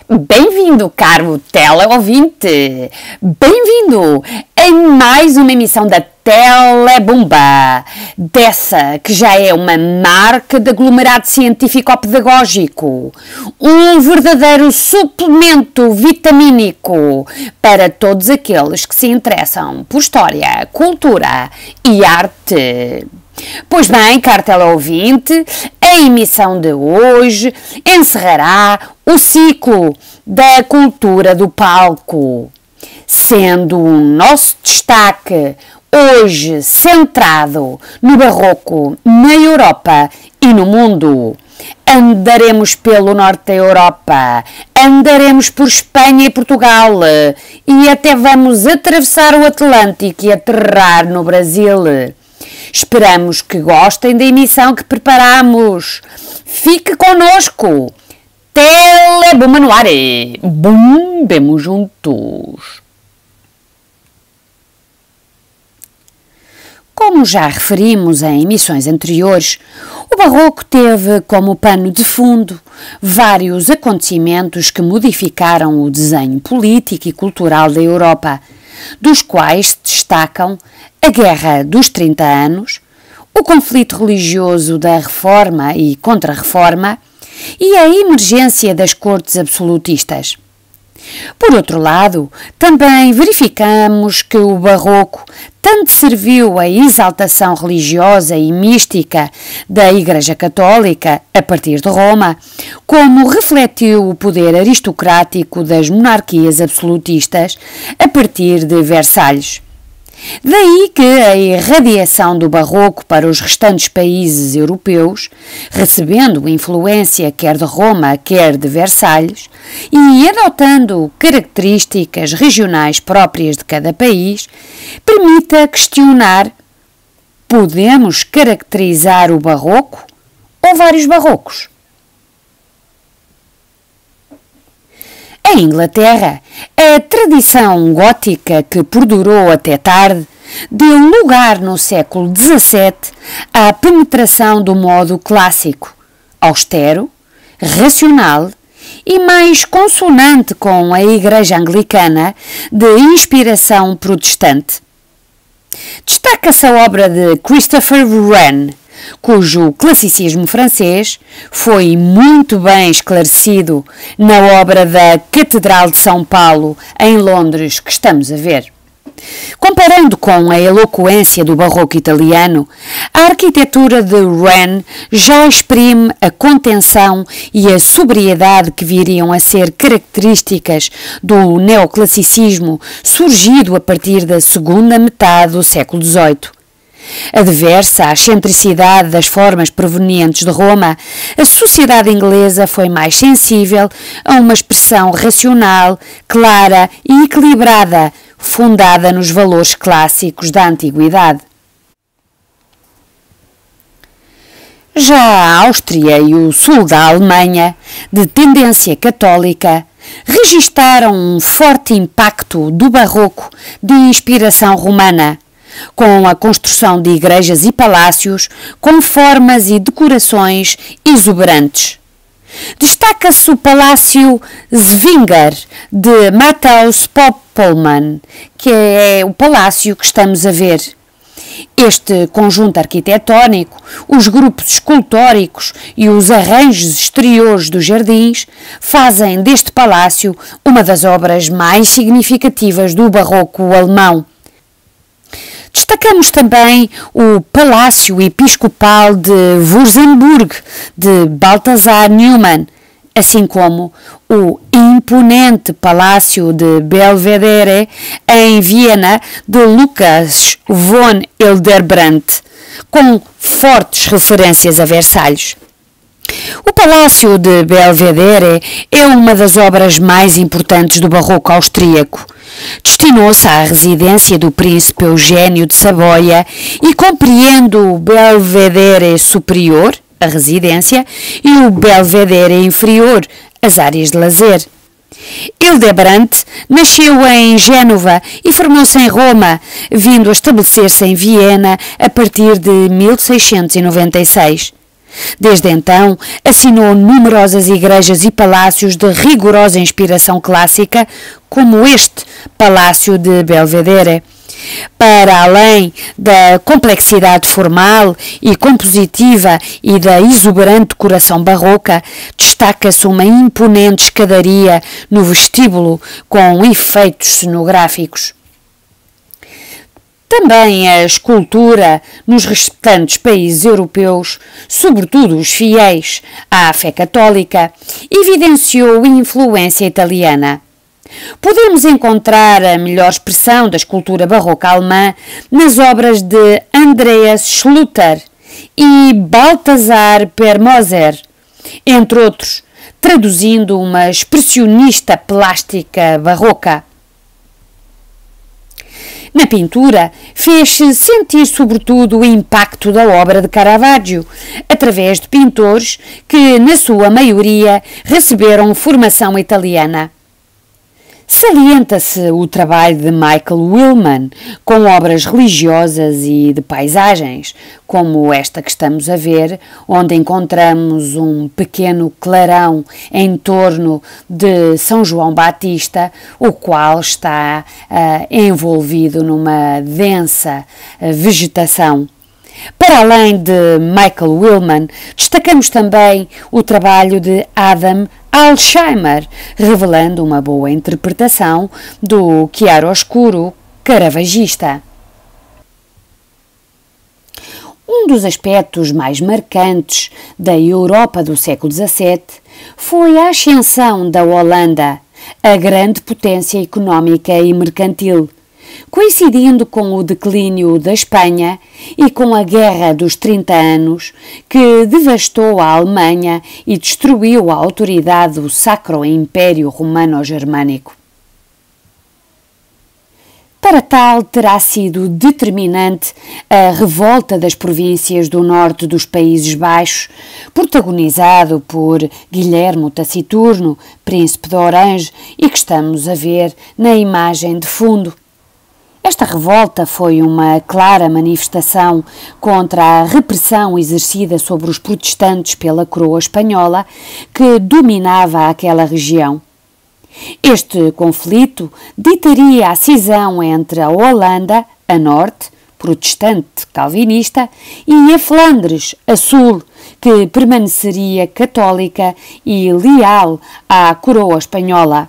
Bem-vindo, caro teleouvinte! Bem-vindo a mais uma emissão da Telebomba, dessa que já é uma marca de aglomerado científico-pedagógico, um verdadeiro suplemento vitamínico para todos aqueles que se interessam por história, cultura e arte. Pois bem, caro teleouvinte, a emissão de hoje encerrará o ciclo da cultura do palco, sendo o nosso destaque hoje centrado no barroco na Europa e no mundo. Andaremos pelo norte da Europa, andaremos por Espanha e Portugal e até vamos atravessar o Atlântico e aterrar no Brasil. Esperamos que gostem da emissão que preparamos. Fique connosco. Telebomba no ar. Bombemos juntos. Como já referimos em emissões anteriores, o Barroco teve como pano de fundo vários acontecimentos que modificaram o desenho político e cultural da Europa, dos quais se destacam a Guerra dos 30 Anos, o conflito religioso da Reforma e Contra-Reforma e a emergência das cortes absolutistas. Por outro lado, também verificamos que o Barroco tanto serviu à exaltação religiosa e mística da Igreja Católica, a partir de Roma, como refletiu o poder aristocrático das monarquias absolutistas, a partir de Versalhes. Daí que a irradiação do Barroco para os restantes países europeus, recebendo influência quer de Roma, quer de Versalhes, e adotando características regionais próprias de cada país, permita questionar: podemos caracterizar o Barroco ou vários barrocos? Em Inglaterra, a tradição gótica que perdurou até tarde deu lugar no século XVII à penetração do modo clássico, austero, racional e mais consonante com a Igreja Anglicana de inspiração protestante. Destaca-se a obra de Christopher Wren, cujo classicismo francês foi muito bem esclarecido na obra da Catedral de São Paulo, em Londres, que estamos a ver. Comparando com a eloquência do barroco italiano, a arquitetura de Wren já exprime a contenção e a sobriedade que viriam a ser características do neoclassicismo, surgido a partir da segunda metade do século XVIII. Adversa à excentricidade das formas provenientes de Roma, a sociedade inglesa foi mais sensível a uma expressão racional, clara e equilibrada, fundada nos valores clássicos da antiguidade. Já a Áustria e o sul da Alemanha, de tendência católica, registaram um forte impacto do barroco de inspiração romana, com a construção de igrejas e palácios com formas e decorações exuberantes. Destaca-se o Palácio Zwinger de Matthaus Poppelmann, que é o palácio que estamos a ver. Este conjunto arquitetónico, os grupos escultóricos e os arranjos exteriores dos jardins fazem deste palácio uma das obras mais significativas do barroco alemão. Destacamos também o Palácio Episcopal de Würzburg, de Balthasar Neumann, assim como o imponente Palácio de Belvedere, em Viena, de Lucas von Hildebrandt, com fortes referências a Versalhes. O Palácio de Belvedere é uma das obras mais importantes do barroco austríaco. Destinou-se à residência do príncipe Eugênio de Saboia e compreende o Belvedere Superior, a residência, e o Belvedere Inferior, as áreas de lazer. Hildebrandt nasceu em Génova e formou-se em Roma, vindo a estabelecer-se em Viena a partir de 1696. Desde então, assinou numerosas igrejas e palácios de rigorosa inspiração clássica, como este Palácio de Belvedere. Para além da complexidade formal e compositiva e da exuberante decoração barroca, destaca-se uma imponente escadaria no vestíbulo com efeitos cenográficos. Também a escultura nos restantes países europeus, sobretudo os fiéis à fé católica, evidenciou influência italiana. Podemos encontrar a melhor expressão da escultura barroca alemã nas obras de Andreas Schluter e Balthasar Permoser, entre outros, traduzindo uma expressionista plástica barroca. Na pintura, fez-se sentir sobretudo o impacto da obra de Caravaggio, através de pintores que, na sua maioria, receberam formação italiana. Salienta-se o trabalho de Michael Willman, com obras religiosas e de paisagens, como esta que estamos a ver, onde encontramos um pequeno clarão em torno de São João Batista, o qual está envolvido numa densa vegetação. Para além de Michael Willman, destacamos também o trabalho de Adam Alsheimer, revelando uma boa interpretação do chiaroscuro caravagista. Um dos aspectos mais marcantes da Europa do século XVII foi a ascensão da Holanda, a grande potência económica e mercantil, coincidindo com o declínio da Espanha e com a Guerra dos 30 Anos, que devastou a Alemanha e destruiu a autoridade do Sacro Império Romano-Germânico. Para tal, terá sido determinante a revolta das províncias do norte dos Países Baixos, protagonizado por Guilherme Taciturno, príncipe de Orange, e que estamos a ver na imagem de fundo. Esta revolta foi uma clara manifestação contra a repressão exercida sobre os protestantes pela coroa espanhola que dominava aquela região. Este conflito ditaria a cisão entre a Holanda, a norte, protestante calvinista, e a Flandres, a sul, que permaneceria católica e leal à coroa espanhola.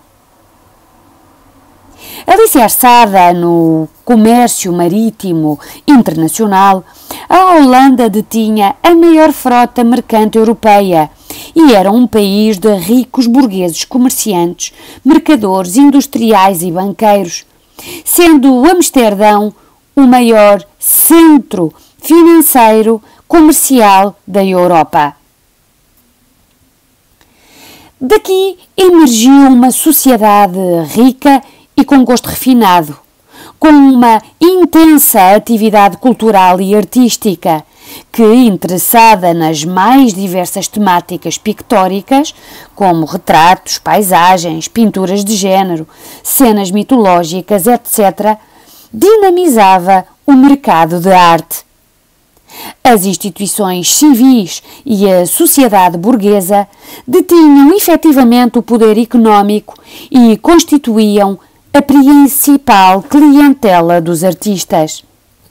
Alicerçada no comércio marítimo internacional, a Holanda detinha a maior frota mercante europeia e era um país de ricos burgueses comerciantes, mercadores, industriais e banqueiros, sendo Amsterdão o maior centro financeiro comercial da Europa. Daqui emergiu uma sociedade rica e com gosto refinado, com uma intensa atividade cultural e artística, que, interessada nas mais diversas temáticas pictóricas, como retratos, paisagens, pinturas de género, cenas mitológicas, etc., dinamizava o mercado de arte. As instituições civis e a sociedade burguesa detinham efetivamente o poder económico e constituíam a principal clientela dos artistas.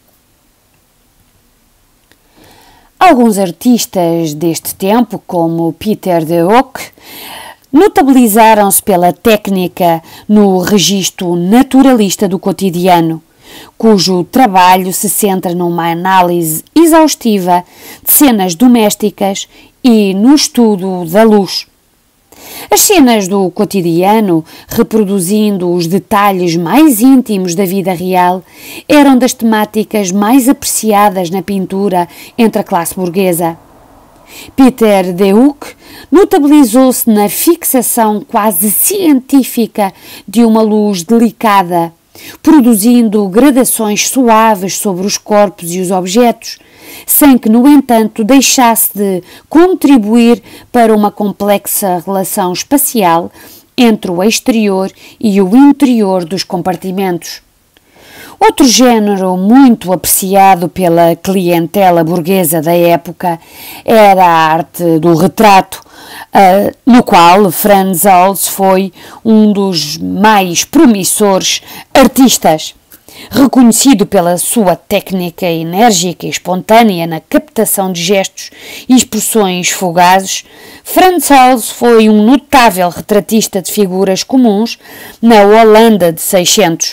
Alguns artistas deste tempo, como Pieter de Hoek, notabilizaram-se pela técnica no registro naturalista do cotidiano, cujo trabalho se centra numa análise exaustiva de cenas domésticas e no estudo da luz. As cenas do cotidiano, reproduzindo os detalhes mais íntimos da vida real, eram das temáticas mais apreciadas na pintura entre a classe burguesa. Pieter de Hoek notabilizou-se na fixação quase científica de uma luz delicada, produzindo gradações suaves sobre os corpos e os objetos, sem que, no entanto, deixasse de contribuir para uma complexa relação espacial entre o exterior e o interior dos compartimentos. Outro género muito apreciado pela clientela burguesa da época era a arte do retrato, no qual Frans Hals foi um dos mais promissores artistas. Reconhecido pela sua técnica enérgica e espontânea na captação de gestos e expressões fugazes, Frans Hals foi um notável retratista de figuras comuns na Holanda de 600.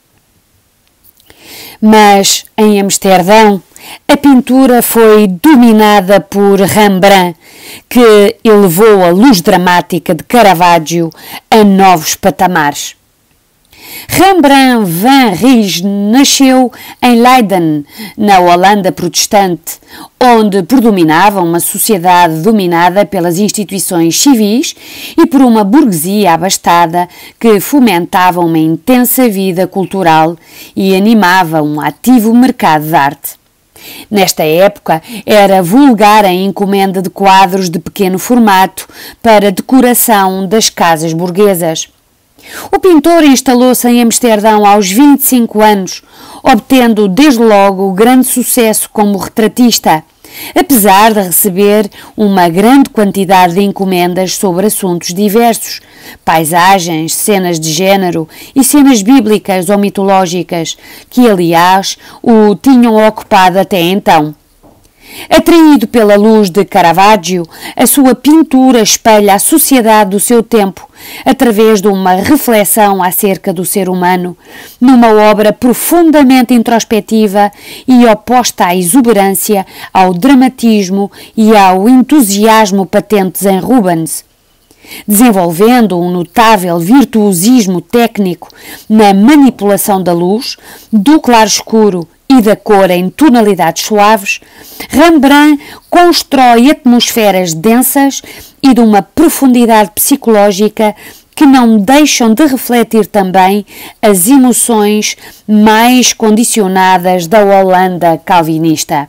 Mas, em Amsterdão, a pintura foi dominada por Rembrandt, que elevou a luz dramática de Caravaggio a novos patamares. Rembrandt van Rys nasceu em Leiden, na Holanda protestante, onde predominava uma sociedade dominada pelas instituições civis e por uma burguesia abastada que fomentava uma intensa vida cultural e animava um ativo mercado de arte. Nesta época, era vulgar a encomenda de quadros de pequeno formato para decoração das casas burguesas. O pintor instalou-se em Amsterdão aos 25 anos, obtendo desde logo grande sucesso como retratista, apesar de receber uma grande quantidade de encomendas sobre assuntos diversos, paisagens, cenas de género e cenas bíblicas ou mitológicas, que aliás o tinham ocupado até então. Atraído pela luz de Caravaggio, a sua pintura espelha a sociedade do seu tempo através de uma reflexão acerca do ser humano, numa obra profundamente introspectiva e oposta à exuberância, ao dramatismo e ao entusiasmo patentes em Rubens. Desenvolvendo um notável virtuosismo técnico na manipulação da luz, do claro-escuro e da cor em tonalidades suaves, Rembrandt constrói atmosferas densas e de uma profundidade psicológica que não deixam de refletir também as emoções mais condicionadas da Holanda calvinista.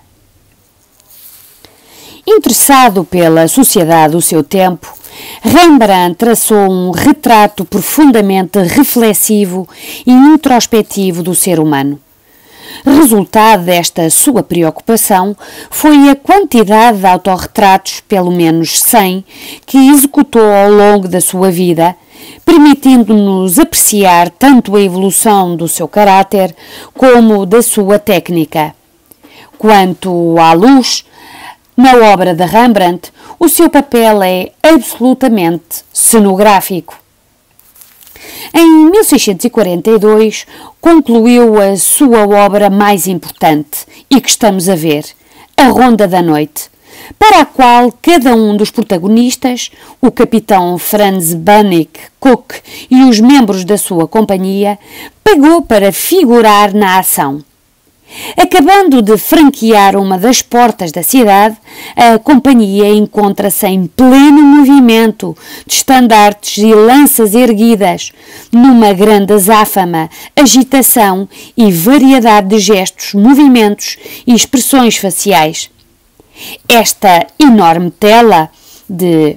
Interessado pela sociedade do seu tempo, Rembrandt traçou um retrato profundamente reflexivo e introspectivo do ser humano. Resultado desta sua preocupação foi a quantidade de autorretratos, pelo menos 100, que executou ao longo da sua vida, permitindo-nos apreciar tanto a evolução do seu caráter como da sua técnica. Quanto à luz, na obra de Rembrandt, o seu papel é absolutamente cenográfico. Em 1642, concluiu a sua obra mais importante e que estamos a ver, A Ronda da Noite, para a qual cada um dos protagonistas, o capitão Franz Bannick Cook e os membros da sua companhia, pagou para figurar na ação. Acabando de franquear uma das portas da cidade, a companhia encontra-se em pleno movimento de estandartes e lanças erguidas, numa grande azáfama, agitação e variedade de gestos, movimentos e expressões faciais. Esta enorme tela, de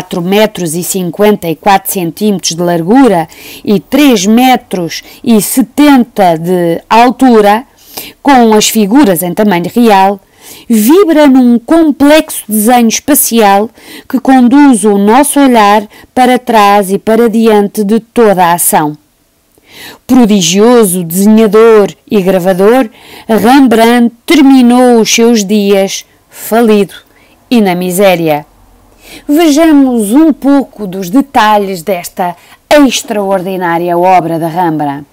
4,54 m de largura e 3,70 m de altura, com as figuras em tamanho real, vibra num complexo desenho espacial que conduz o nosso olhar para trás e para diante de toda a ação. Prodigioso desenhador e gravador, Rembrandt terminou os seus dias falido e na miséria. Vejamos um pouco dos detalhes desta extraordinária obra de Rembrandt.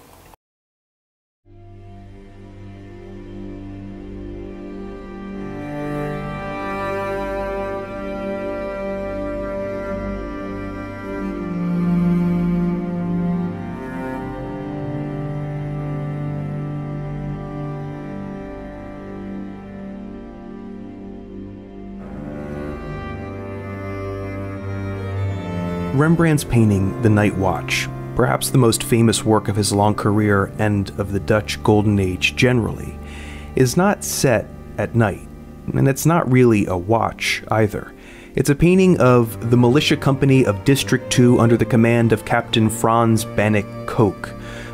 Rembrandt's painting, The Night Watch, perhaps the most famous work of his long career and of the Dutch Golden Age generally, is not set at night, and it's not really a watch either. It's a painting of the militia company of District 2 under the command of Captain Frans Bannick Coke,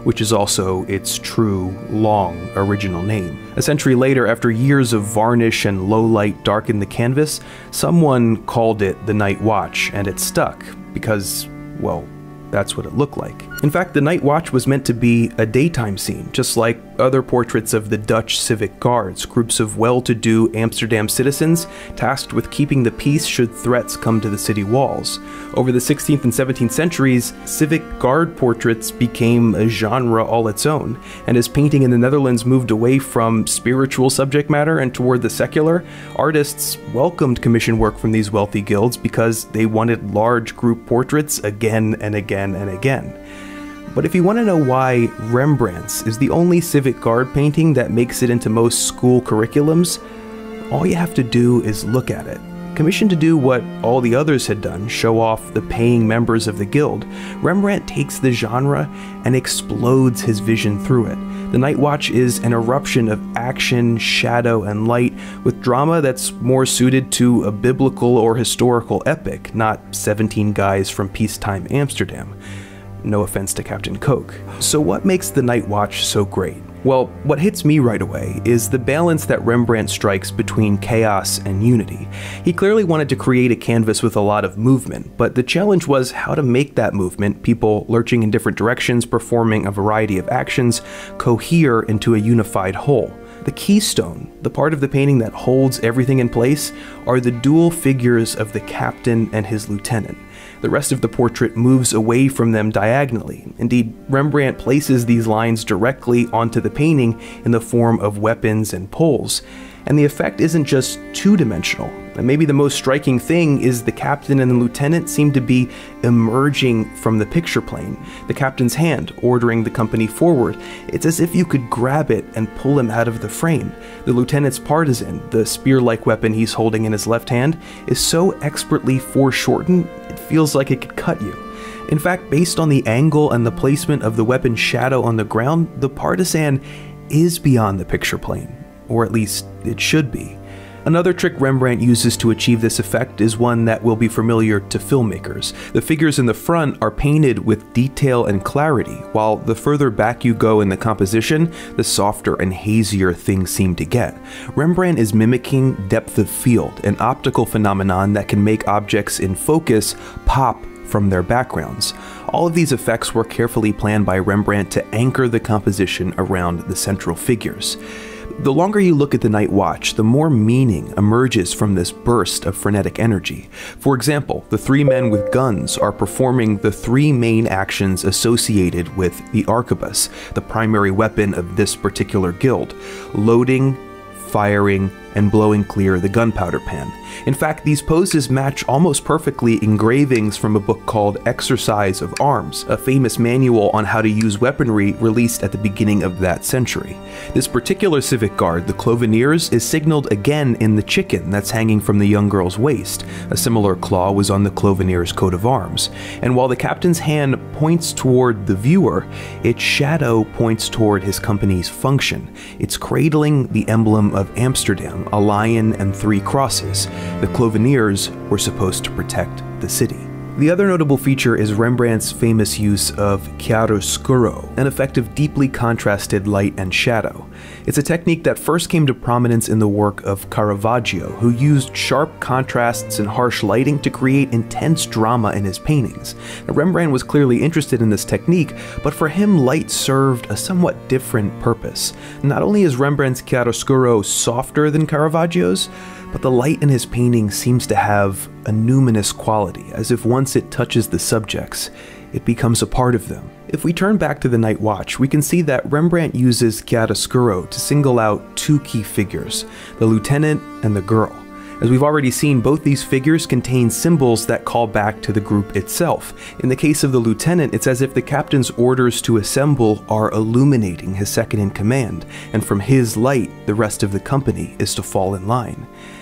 which is also its true, long, original name. A century later, after years of varnish and low light darkened the canvas, someone called it the Night Watch, and it stuck, because, well, that's what it looked like. In fact, the Night Watch was meant to be a daytime scene, just like other portraits of the Dutch civic guards, groups of well-to-do Amsterdam citizens tasked with keeping the peace should threats come to the city walls. Over the 16th and 17th centuries, civic guard portraits became a genre all its own, and as painting in the Netherlands moved away from spiritual subject matter and toward the secular, artists welcomed commission work from these wealthy guilds because they wanted large group portraits again and again and again. But if you want to know why Rembrandt's is the only civic guard painting that makes it into most school curriculums, all you have to do is look at it. Commissioned to do what all the others had done, show off the paying members of the guild, Rembrandt takes the genre and explodes his vision through it. The Night Watch is an eruption of action, shadow, and light, with drama that's more suited to a biblical or historical epic, not 17 guys from peacetime Amsterdam. No offense to Captain Coke. So what makes the Night Watch so great? Well, what hits me right away is the balance that Rembrandt strikes between chaos and unity. He clearly wanted to create a canvas with a lot of movement, but the challenge was how to make that movement, people lurching in different directions, performing a variety of actions, cohere into a unified whole. The keystone, the part of the painting that holds everything in place, are the dual figures of the captain and his lieutenant. The rest of the portrait moves away from them diagonally. Indeed, Rembrandt places these lines directly onto the painting in the form of weapons and poles. And the effect isn't just two-dimensional. And maybe the most striking thing is the captain and the lieutenant seem to be emerging from the picture plane, the captain's hand ordering the company forward. It's as if you could grab it and pull him out of the frame. The lieutenant's partisan, the spear-like weapon he's holding in his left hand, is so expertly foreshortened, it feels like it could cut you. In fact, based on the angle and the placement of the weapon's shadow on the ground, the partisan is beyond the picture plane. Or at least, it should be. Another trick Rembrandt uses to achieve this effect is one that will be familiar to filmmakers. The figures in the front are painted with detail and clarity, while the further back you go in the composition, the softer and hazier things seem to get. Rembrandt is mimicking depth of field, an optical phenomenon that can make objects in focus pop from their backgrounds. All of these effects were carefully planned by Rembrandt to anchor the composition around the central figures. The longer you look at the Night Watch, the more meaning emerges from this burst of frenetic energy. For example, the three men with guns are performing the three main actions associated with the arquebus, the primary weapon of this particular guild: loading, firing, and blowing clear the gunpowder pan. In fact, these poses match almost perfectly engravings from a book called Exercise of Arms, a famous manual on how to use weaponry released at the beginning of that century. This particular civic guard, the Cloveniers, is signaled again in the chicken that's hanging from the young girl's waist. A similar claw was on the Cloveniers' coat of arms. And while the captain's hand points toward the viewer, its shadow points toward his company's function. It's cradling the emblem of Amsterdam, a lion and three crosses. The Cloveniers were supposed to protect the city. The other notable feature is Rembrandt's famous use of chiaroscuro, an effect of deeply contrasted light and shadow. It's a technique that first came to prominence in the work of Caravaggio, who used sharp contrasts and harsh lighting to create intense drama in his paintings. Now, Rembrandt was clearly interested in this technique, but for him light served a somewhat different purpose. Not only is Rembrandt's chiaroscuro softer than Caravaggio's, but the light in his painting seems to have a numinous quality, as if once it touches the subjects, it becomes a part of them. If we turn back to the Night Watch, we can see that Rembrandt uses chiaroscuro to single out two key figures, the lieutenant and the girl. As we've already seen, both these figures contain symbols that call back to the group itself. In the case of the lieutenant, it's as if the captain's orders to assemble are illuminating his second in command, and from his light, the rest of the company is to fall in line.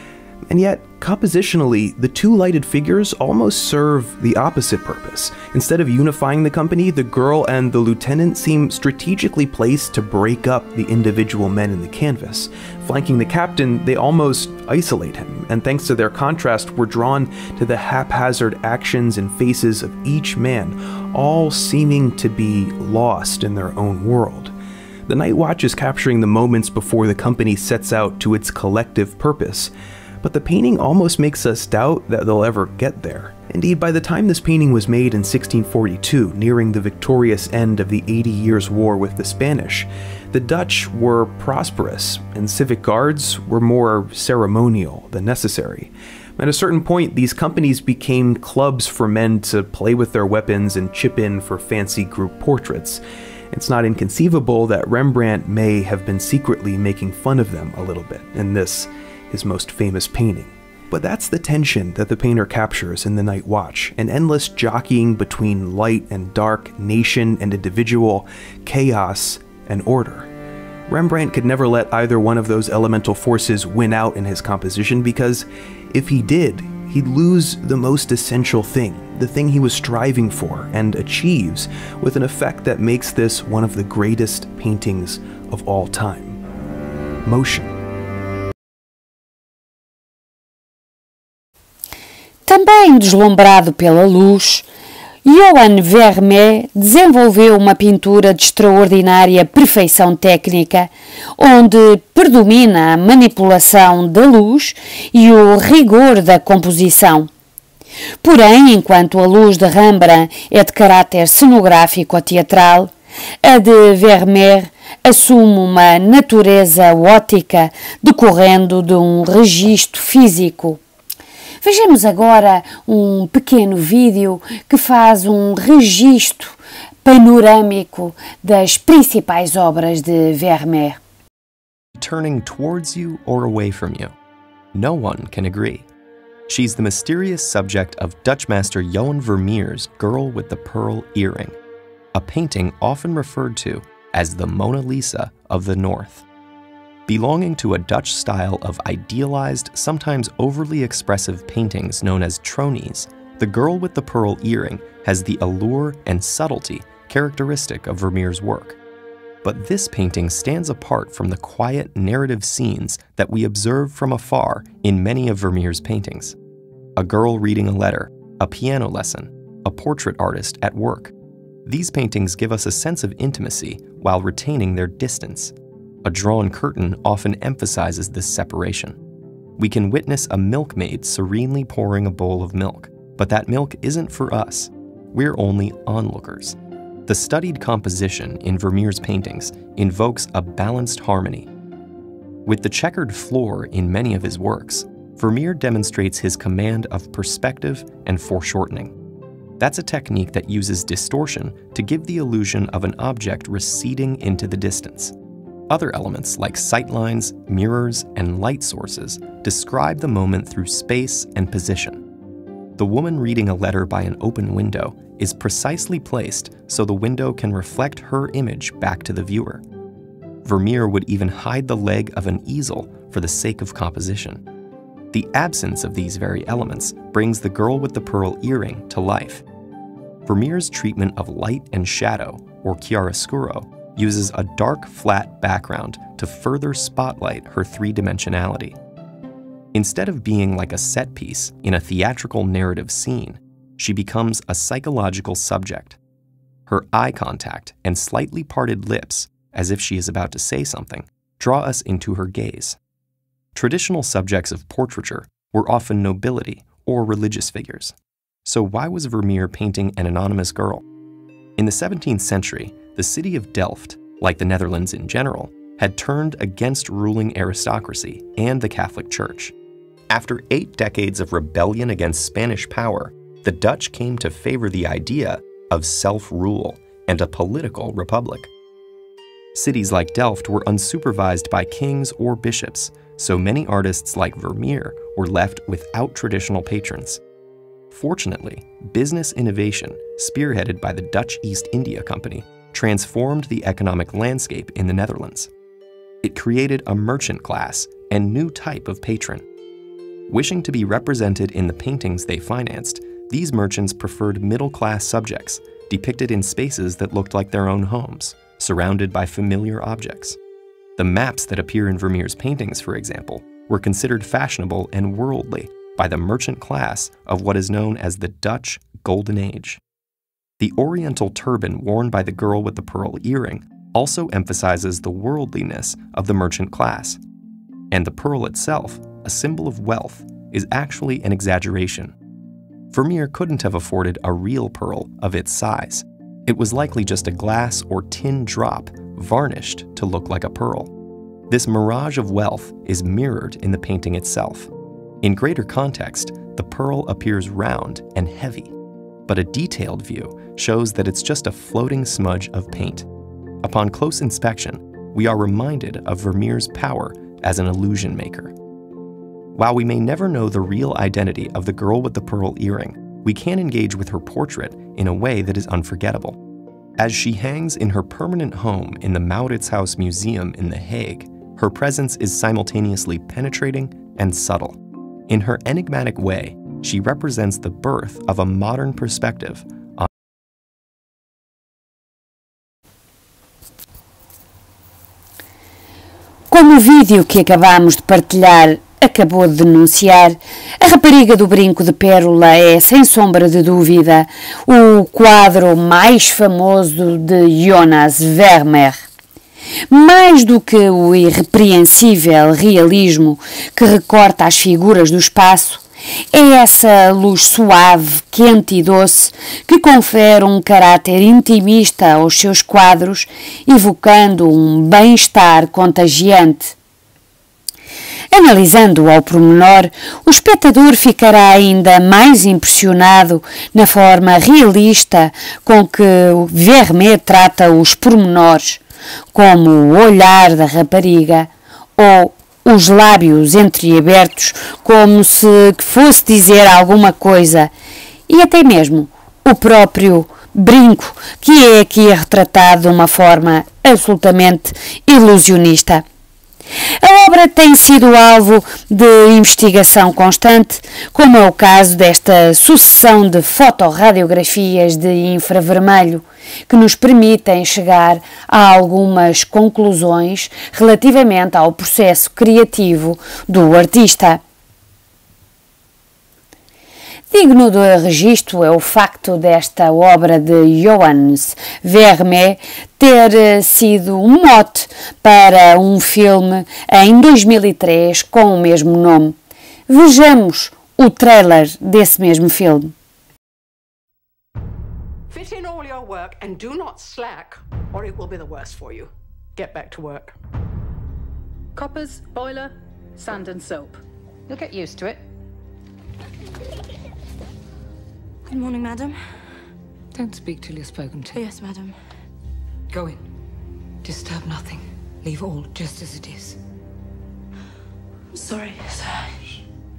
And yet, compositionally, the two lighted figures almost serve the opposite purpose. Instead of unifying the company, the girl and the lieutenant seem strategically placed to break up the individual men in the canvas. Flanking the captain, they almost isolate him, and thanks to their contrast, we're drawn to the haphazard actions and faces of each man, all seeming to be lost in their own world. The Night Watch is capturing the moments before the company sets out to its collective purpose, but the painting almost makes us doubt that they'll ever get there. Indeed, by the time this painting was made in 1642, nearing the victorious end of the 80 Years' War with the Spanish, the Dutch were prosperous, and civic guards were more ceremonial than necessary. At a certain point, these companies became clubs for men to play with their weapons and chip in for fancy group portraits. It's not inconceivable that Rembrandt may have been secretly making fun of them a little bit in this, his most famous painting. But that's the tension that the painter captures in The Night Watch, an endless jockeying between light and dark, nation and individual, chaos and order. Rembrandt could never let either one of those elemental forces win out in his composition, because if he did, he'd lose the most essential thing, the thing he was striving for and achieves, with an effect that makes this one of the greatest paintings of all time: motion. Também deslumbrado pela luz, Johann Vermeer desenvolveu uma pintura de extraordinária perfeição técnica, onde predomina a manipulação da luz e o rigor da composição. Porém, enquanto a luz de Rembrandt é de caráter cenográfico ou teatral, a de Vermeer assume uma natureza ótica decorrendo de um registro físico. Vejamos agora um pequeno vídeo que faz um registro panorâmico das principais obras de Vermeer. Turning towards you or away from you. No one can agree. She's the mysterious subject of Dutch master Johan Vermeer's Girl with the Pearl Earring, a painting often referred to as the Mona Lisa of the North. Belonging to a Dutch style of idealized, sometimes overly expressive paintings known as tronies, the Girl with the Pearl Earring has the allure and subtlety characteristic of Vermeer's work. But this painting stands apart from the quiet narrative scenes that we observe from afar in many of Vermeer's paintings. A girl reading a letter, a piano lesson, a portrait artist at work. These paintings give us a sense of intimacy while retaining their distance. A drawn curtain often emphasizes this separation. We can witness a milkmaid serenely pouring a bowl of milk, but that milk isn't for us. We're only onlookers. The studied composition in Vermeer's paintings invokes a balanced harmony. With the checkered floor in many of his works, Vermeer demonstrates his command of perspective and foreshortening. That's a technique that uses distortion to give the illusion of an object receding into the distance. Other elements like sightlines, mirrors, and light sources describe the moment through space and position. The woman reading a letter by an open window is precisely placed so the window can reflect her image back to the viewer. Vermeer would even hide the leg of an easel for the sake of composition. The absence of these very elements brings the Girl with the Pearl Earring to life. Vermeer's treatment of light and shadow, or chiaroscuro, uses a dark, flat background to further spotlight her three-dimensionality. Instead of being like a set piece in a theatrical narrative scene, she becomes a psychological subject. Her eye contact and slightly parted lips, as if she is about to say something, draw us into her gaze. Traditional subjects of portraiture were often nobility or religious figures. So why was Vermeer painting an anonymous girl? In the 17th century, the city of Delft, like the Netherlands in general, had turned against ruling aristocracy and the Catholic Church. After 8 decades of rebellion against Spanish power, the Dutch came to favor the idea of self-rule and a political republic. Cities like Delft were unsupervised by kings or bishops, so many artists like Vermeer were left without traditional patrons. Fortunately, business innovation, spearheaded by the Dutch East India Company, transformed the economic landscape in the Netherlands. It created a merchant class and new type of patron. Wishing to be represented in the paintings they financed, these merchants preferred middle-class subjects, depicted in spaces that looked like their own homes, surrounded by familiar objects. The maps that appear in Vermeer's paintings, for example, were considered fashionable and worldly by the merchant class of what is known as the Dutch Golden Age. The oriental turban worn by the girl with the pearl earring also emphasizes the worldliness of the merchant class. And the pearl itself, a symbol of wealth, is actually an exaggeration. Vermeer couldn't have afforded a real pearl of its size. It was likely just a glass or tin drop varnished to look like a pearl. This mirage of wealth is mirrored in the painting itself. In greater context, the pearl appears round and heavy, but a detailed view shows that it's just a floating smudge of paint. Upon close inspection, we are reminded of Vermeer's power as an illusion maker. While we may never know the real identity of the girl with the pearl earring, we can engage with her portrait in a way that is unforgettable. As she hangs in her permanent home in the Mauritshuis Museum in The Hague, her presence is simultaneously penetrating and subtle. In her enigmatic way, she represents the birth of a modern perspective on Como o vídeo que acabamos de partilhar acabou de denunciar, a rapariga do brinco de pérola é, sem sombra de dúvida, o quadro mais famoso de Jonas Vermeer. Mais do que o irrepreensível realismo que recorta as figuras do espaço, é essa luz suave, quente e doce que confere um caráter intimista aos seus quadros, evocando um bem-estar contagiante. Analisando-o ao pormenor, o espectador ficará ainda mais impressionado na forma realista com que Vermeer trata os pormenores, como o olhar da rapariga ou os lábios entreabertos, como se fosse dizer alguma coisa, e até mesmo o próprio brinco, que é aqui retratado de uma forma absolutamente ilusionista. A obra tem sido alvo de investigação constante, como é o caso desta sucessão de fotorradiografias de infravermelho, que nos permitem chegar a algumas conclusões relativamente ao processo criativo do artista. Digno de registro é o facto desta obra de Johannes Vermeer ter sido um mote para um filme em 2003 com o mesmo nome. Vejamos o trailer desse mesmo filme. Fit in all your work and do not slack, or it will be the worse for you. Get back to work. Coppers, boiler, sand and soap. You'll get used to it. Good morning, madam. Don't speak till you're spoken to. Yes, madam. Go in. Disturb nothing. Leave all just as it is. Sorry, sir.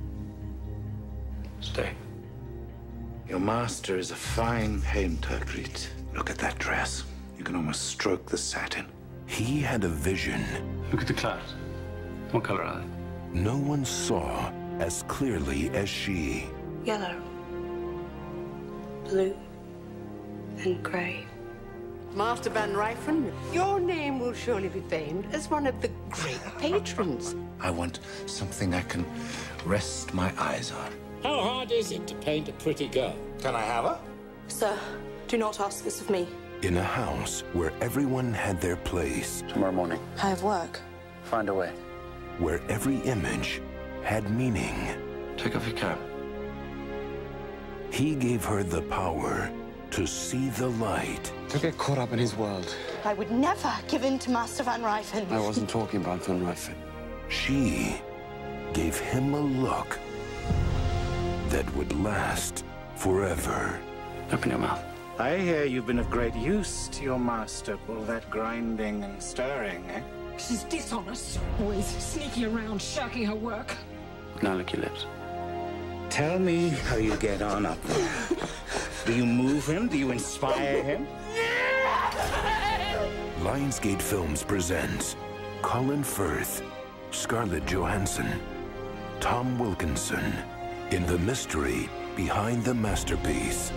Stay. Your master is a fine painter, Grit. Look at that dress. You can almost stroke the satin. He had a vision. Look at the clouds. What color are they? No one saw as clearly as she. Yellow, blue, and grey. Master Van Ryfen, your name will surely be famed as one of the great patrons. I want something I can rest my eyes on. How hard is it to paint a pretty girl? Can I have her? Sir, do not ask this of me. In a house where everyone had their place. Tomorrow morning. I have work. Find a way. Where every image had meaning. Take off your cap. He gave her the power to see the light. Don't get caught up in his world. I would never give in to Master Van Ryfen. I wasn't talking about Van Ryfen. She gave him a look that would last forever. Open your mouth. I hear you've been of great use to your master. All that grinding and stirring, eh? She's dishonest. Always sneaking around, shirking her work. Now lick your lips. Tell me how you get on up there. Do you move him? Do you inspire him? Lionsgate Films presents Colin Firth, Scarlett Johansson, Tom Wilkinson in The Mystery Behind the Masterpiece.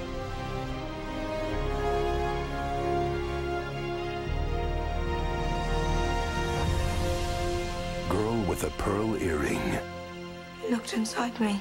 Girl with a Pearl Earring. He looked inside me.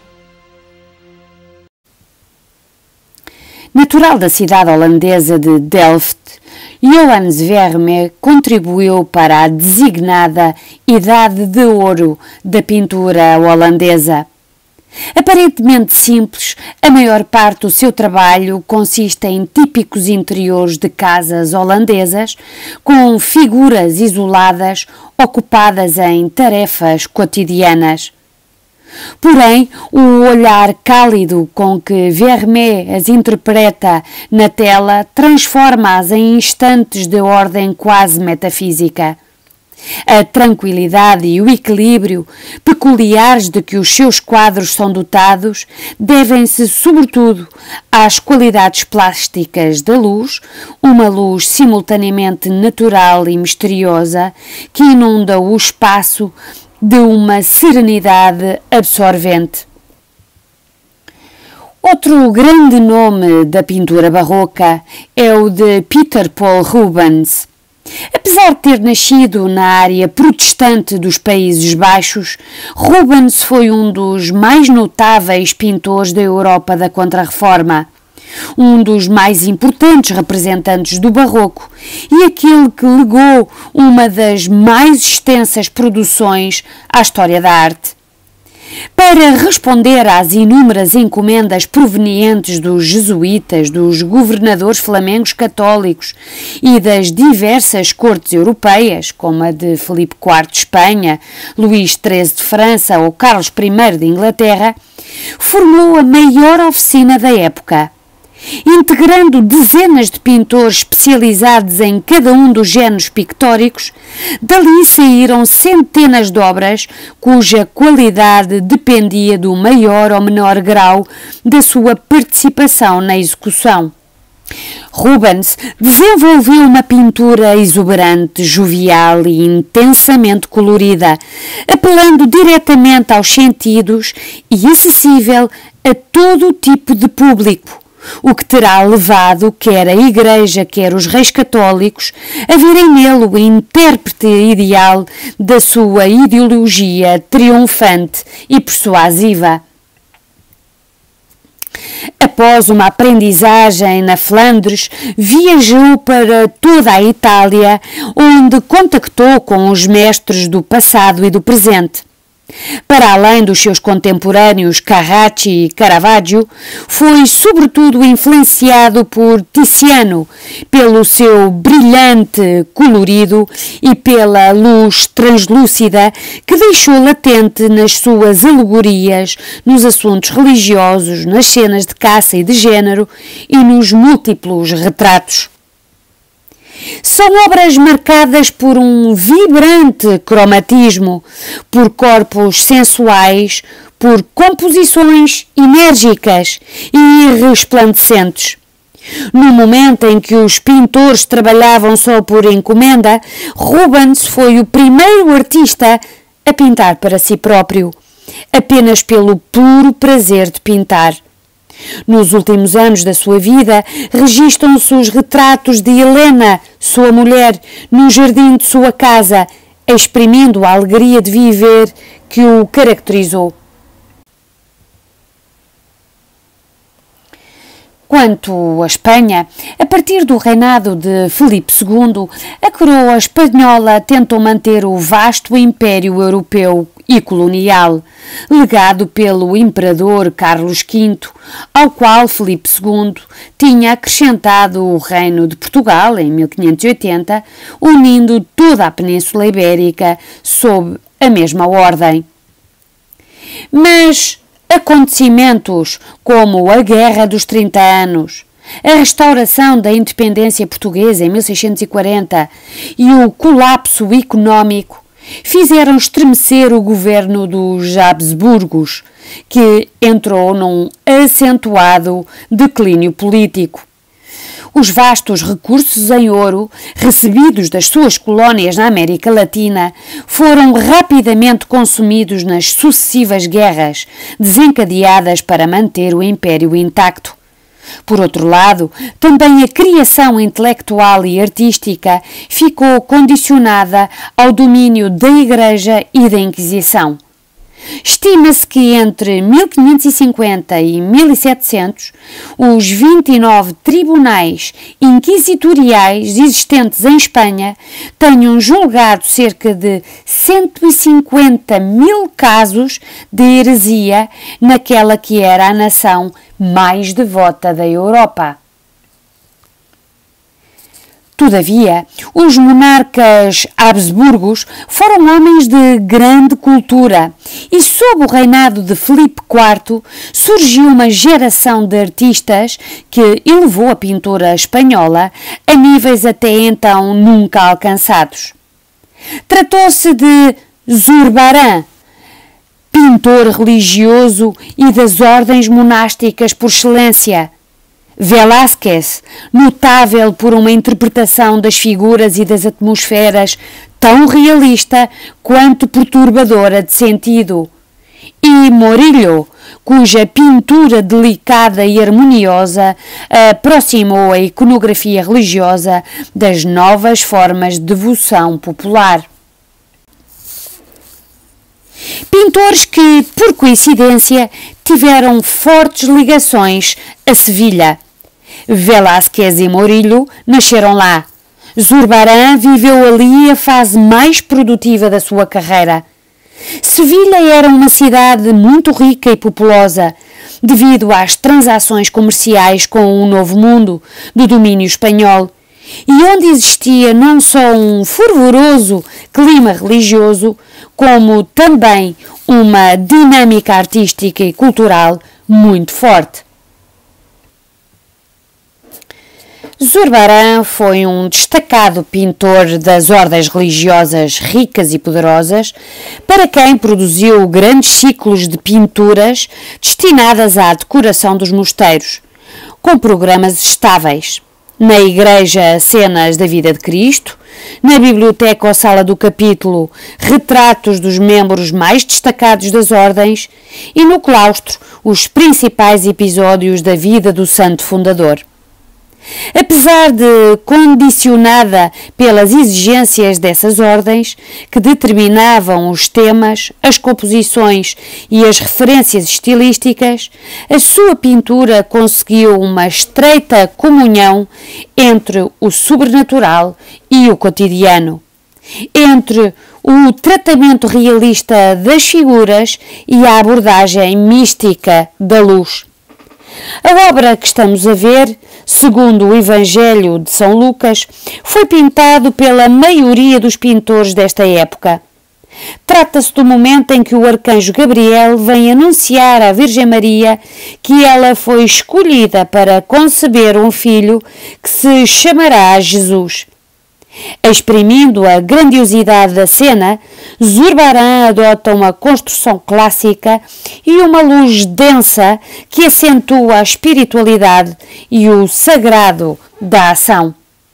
Natural da cidade holandesa de Delft, Johannes Vermeer contribuiu para a designada Idade de Ouro da pintura holandesa. Aparentemente simples, a maior parte do seu trabalho consiste em típicos interiores de casas holandesas, com figuras isoladas ocupadas em tarefas cotidianas. Porém, o olhar cálido com que Vermeer as interpreta na tela transforma-as em instantes de ordem quase metafísica. A tranquilidade e o equilíbrio peculiares de que os seus quadros são dotados devem-se, sobretudo, às qualidades plásticas da luz, uma luz simultaneamente natural e misteriosa que inunda o espaço de uma serenidade absorvente. Outro grande nome da pintura barroca é o de Peter Paul Rubens. Apesar de ter nascido na área protestante dos Países Baixos, Rubens foi um dos mais notáveis pintores da Europa da Contra-Reforma, um dos mais importantes representantes do Barroco e aquele que legou uma das mais extensas produções à história da arte. Para responder às inúmeras encomendas provenientes dos jesuítas, dos governadores flamengos católicos e das diversas cortes europeias, como a de Filipe IV de Espanha, Luís XIII de França ou Carlos I de Inglaterra, formou a maior oficina da época. Integrando dezenas de pintores especializados em cada um dos géneros pictóricos, dali saíram centenas de obras cuja qualidade dependia do maior ou menor grau da sua participação na execução. Rubens desenvolveu uma pintura exuberante, jovial e intensamente colorida, apelando diretamente aos sentidos e acessível a todo tipo de público, o que terá levado quer a Igreja, quer os reis católicos a verem nele o intérprete ideal da sua ideologia triunfante e persuasiva. Após uma aprendizagem na Flandres, viajou para toda a Itália, onde contactou com os mestres do passado e do presente. Para além dos seus contemporâneos Carracci e Caravaggio, foi sobretudo influenciado por Tiziano, pelo seu brilhante colorido e pela luz translúcida que deixou latente nas suas alegorias, nos assuntos religiosos, nas cenas de caça e de género e nos múltiplos retratos. São obras marcadas por um vibrante cromatismo, por corpos sensuais, por composições enérgicas e resplandecentes. No momento em que os pintores trabalhavam só por encomenda, Rubens foi o primeiro artista a pintar para si próprio, apenas pelo puro prazer de pintar. Nos últimos anos da sua vida, registram-se os retratos de Helena, sua mulher, no jardim de sua casa, exprimindo a alegria de viver que o caracterizou. Quanto à Espanha, a partir do reinado de Filipe II, a coroa espanhola tentou manter o vasto império europeu e colonial, legado pelo imperador Carlos V, ao qual Filipe II tinha acrescentado o reino de Portugal em 1580, unindo toda a Península Ibérica sob a mesma ordem. Mas acontecimentos como a Guerra dos 30 Anos, a restauração da independência portuguesa em 1640 e o colapso económico fizeram estremecer o governo dos Habsburgos, que entrou num acentuado declínio político. Os vastos recursos em ouro recebidos das suas colónias na América Latina foram rapidamente consumidos nas sucessivas guerras desencadeadas para manter o império intacto. Por outro lado, também a criação intelectual e artística ficou condicionada ao domínio da Igreja e da Inquisição. Estima-se que entre 1550 e 1700, os 29 tribunais inquisitoriais existentes em Espanha tenham julgado cerca de 150.000 casos de heresia naquela que era a nação mais devota da Europa. Todavia, os monarcas Habsburgos foram homens de grande cultura e, sob o reinado de Filipe IV, surgiu uma geração de artistas que elevou a pintura espanhola a níveis até então nunca alcançados. Tratou-se de Zurbarán, pintor religioso e das ordens monásticas por excelência. Velázquez, notável por uma interpretação das figuras e das atmosferas tão realista quanto perturbadora de sentido. E Murillo, cuja pintura delicada e harmoniosa aproximou a iconografia religiosa das novas formas de devoção popular. Pintores que, por coincidência, tiveram fortes ligações a Sevilha. Velázquez e Murillo nasceram lá. Zurbarán viveu ali a fase mais produtiva da sua carreira. Sevilha era uma cidade muito rica e populosa, devido às transações comerciais com o Novo Mundo, do domínio espanhol, e onde existia não só um fervoroso clima religioso, como também uma dinâmica artística e cultural muito forte. Zurbarán foi um destacado pintor das ordens religiosas ricas e poderosas, para quem produziu grandes ciclos de pinturas destinadas à decoração dos mosteiros, com programas estáveis. Na igreja, cenas da vida de Cristo; na biblioteca ou sala do capítulo, retratos dos membros mais destacados das ordens; e no claustro, os principais episódios da vida do santo fundador. Apesar de condicionada pelas exigências dessas ordens, que determinavam os temas, as composições e as referências estilísticas, a sua pintura conseguiu uma estreita comunhão entre o sobrenatural e o cotidiano, entre o tratamento realista das figuras e a abordagem mística da luz. A obra que estamos a ver, segundo o Evangelho de São Lucas, foi pintado pela maioria dos pintores desta época. Trata-se do momento em que o arcanjo Gabriel vem anunciar à Virgem Maria que ela foi escolhida para conceber um filho que se chamará Jesus. Exprimindo a grandiosidade da cena, Zurbarán adota uma construção clássica e uma luz densa que acentua a espiritualidade e o sagrado da ação.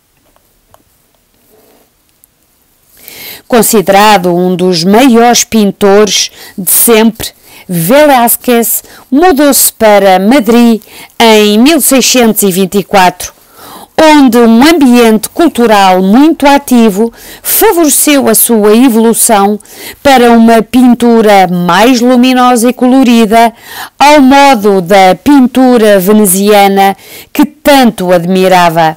Considerado um dos maiores pintores de sempre, Velázquez mudou-se para Madrid em 1624, onde um ambiente cultural muito ativo favoreceu a sua evolução para uma pintura mais luminosa e colorida, ao modo da pintura veneziana que tanto admirava.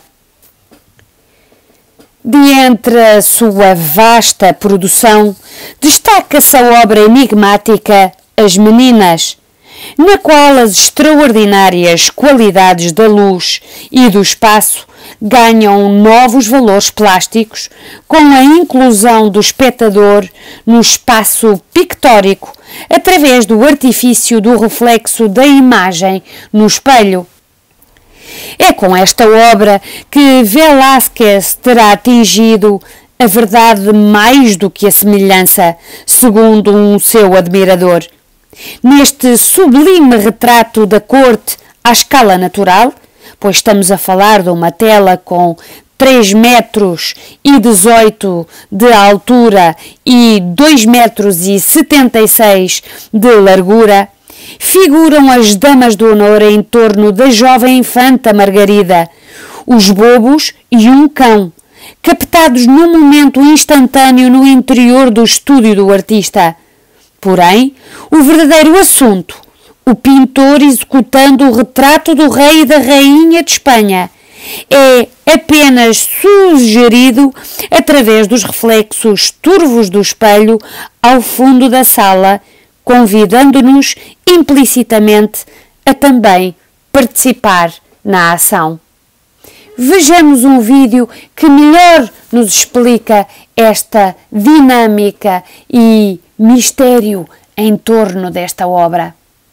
De entre a sua vasta produção, destaca-se a obra enigmática As Meninas, na qual as extraordinárias qualidades da luz e do espaço ganham novos valores plásticos com a inclusão do espectador no espaço pictórico através do artifício do reflexo da imagem no espelho. É com esta obra que Velázquez terá atingido a verdade mais do que a semelhança, segundo um seu admirador. Neste sublime retrato da corte à escala natural, pois estamos a falar de uma tela com 3 metros e 18 de altura e 2 metros e 76 de largura, figuram as damas de honor em torno da jovem infanta Margarida, os bobos e um cão, captados num momento instantâneo no interior do estúdio do artista. Porém, o verdadeiro assunto, o pintor executando o retrato do rei e da rainha de Espanha, é apenas sugerido através dos reflexos turvos do espelho ao fundo da sala, convidando-nos implicitamente a também participar na ação. Vejamos um vídeo que melhor nos explica esta dinâmica e mistério em torno desta obra.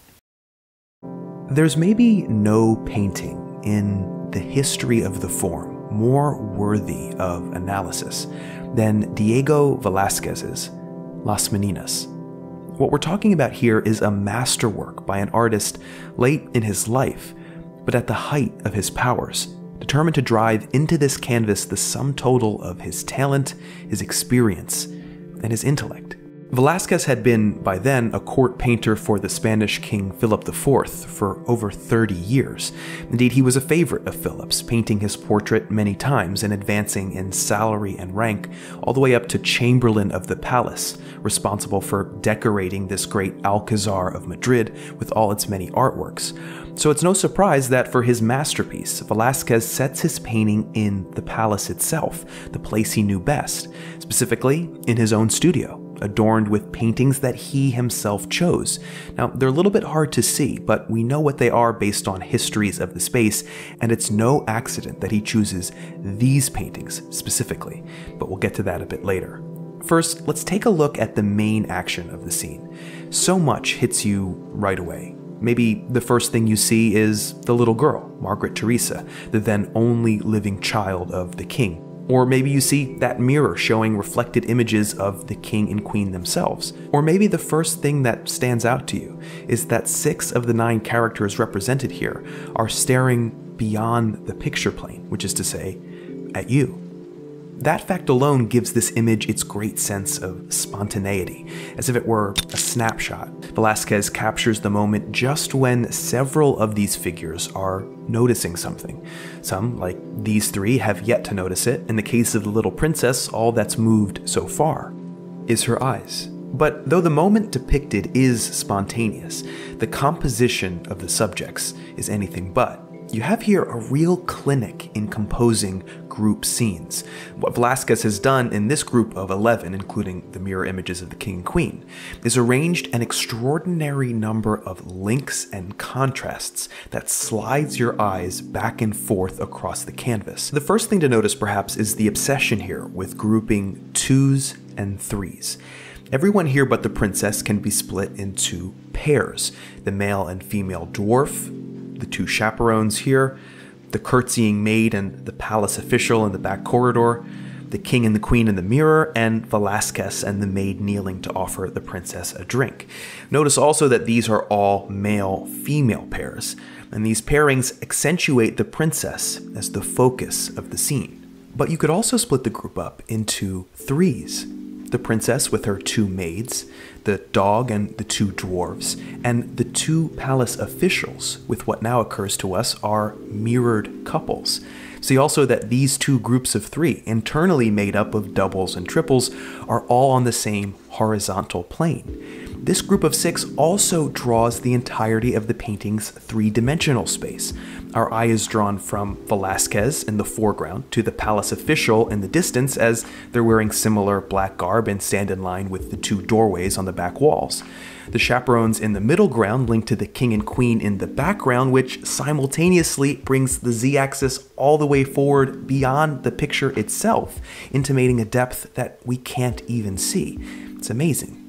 There's maybe no painting in the history of the form more worthy of analysis than Diego Velázquez's Las Meninas. What we're talking about here is a masterwork by an artist late in his life, but at the height of his powers, determined to drive into this canvas the sum total of his talent, his experience, and his intellect. Velázquez had been, by then, a court painter for the Spanish King Philip IV for over 30 years. Indeed, he was a favorite of Philip's, painting his portrait many times and advancing in salary and rank all the way up to Chamberlain of the Palace, responsible for decorating this great Alcazar of Madrid with all its many artworks. So it's no surprise that for his masterpiece, Velázquez sets his painting in the palace itself, the place he knew best, specifically in his own studio, adorned with paintings that he himself chose. Now, they're a little bit hard to see, but we know what they are based on histories of the space, and it's no accident that he chooses these paintings specifically, but we'll get to that a bit later. First, let's take a look at the main action of the scene. So much hits you right away. Maybe the first thing you see is the little girl, Margaret Teresa, the then only living child of the king. Or maybe you see that mirror showing reflected images of the king and queen themselves. Or maybe the first thing that stands out to you is that 6 of the 9 characters represented here are staring beyond the picture plane, which is to say, at you. That fact alone gives this image its great sense of spontaneity, as if it were a snapshot. Velázquez captures the moment just when several of these figures are noticing something. Some, like these 3, have yet to notice it. In the case of the little princess, all that's moved so far is her eyes. But though the moment depicted is spontaneous, the composition of the subjects is anything but. You have here a real clinic in composing group scenes. What Velázquez has done in this group of 11, including the mirror images of the king and queen, is arranged an extraordinary number of links and contrasts that slides your eyes back and forth across the canvas. The first thing to notice, perhaps, is the obsession here with grouping 2s and 3s. Everyone here but the princess can be split into pairs. The male and female dwarf, the 2 chaperones here, the curtsying maid and the palace official in the back corridor, the king and the queen in the mirror, and Velázquez and the maid kneeling to offer the princess a drink. Notice also that these are all male-female pairs, and these pairings accentuate the princess as the focus of the scene. But you could also split the group up into 3s. The princess with her 2 maids, the dog and the 2 dwarves, and the 2 palace officials with what now occurs to us are mirrored couples. See also that these 2 groups of 3, internally made up of doubles and triples, are all on the same horizontal plane. This group of 6 also draws the entirety of the painting's 3-dimensional space. Our eye is drawn from Velázquez in the foreground to the palace official in the distance as they're wearing similar black garb and stand in line with the 2 doorways on the back walls. The chaperones in the middle ground link to the king and queen in the background, which simultaneously brings the z-axis all the way forward beyond the picture itself, intimating a depth that we can't even see. It's amazing.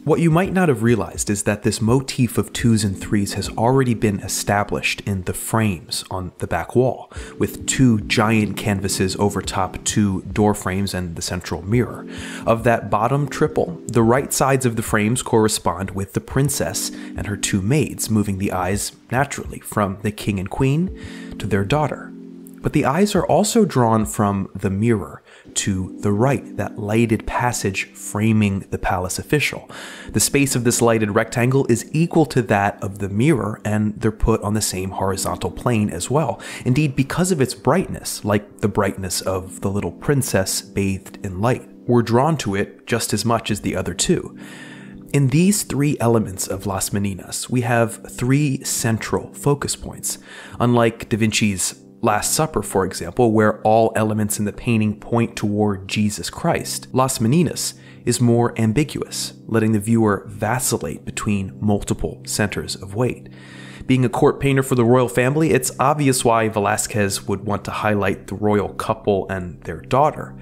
What you might not have realized is that this motif of 2s and 3s has already been established in the frames on the back wall, with 2 giant canvases over top 2 door frames and the central mirror. Of that bottom triple, the right sides of the frames correspond with the princess and her 2 maids, moving the eyes naturally from the king and queen to their daughter. But the eyes are also drawn from the mirror to the right, that lighted passage framing the palace official. The space of this lighted rectangle is equal to that of the mirror, and they're put on the same horizontal plane as well. Indeed, because of its brightness, like the brightness of the little princess bathed in light, we're drawn to it just as much as the other 2. In these 3 elements of Las Meninas, we have 3 central focus points. Unlike Da Vinci's Last Supper, for example, where all elements in the painting point toward Jesus Christ, Las Meninas is more ambiguous, letting the viewer vacillate between multiple centers of weight. Being a court painter for the royal family, it's obvious why Velázquez would want to highlight the royal couple and their daughter.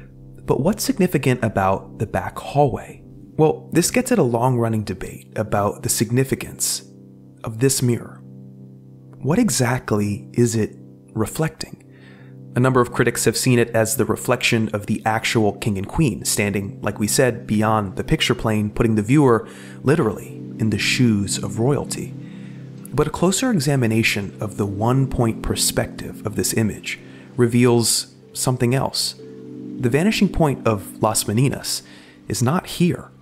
But what's significant about the back hallway? Well, this gets at a long-running debate about the significance of this mirror. What exactly is it reflecting? A number of critics have seen it as the reflection of the actual king and queen, standing, like we said, beyond the picture plane, putting the viewer literally in the shoes of royalty. But a closer examination of the one-point perspective of this image reveals something else. The vanishing point of Las Meninas is not here,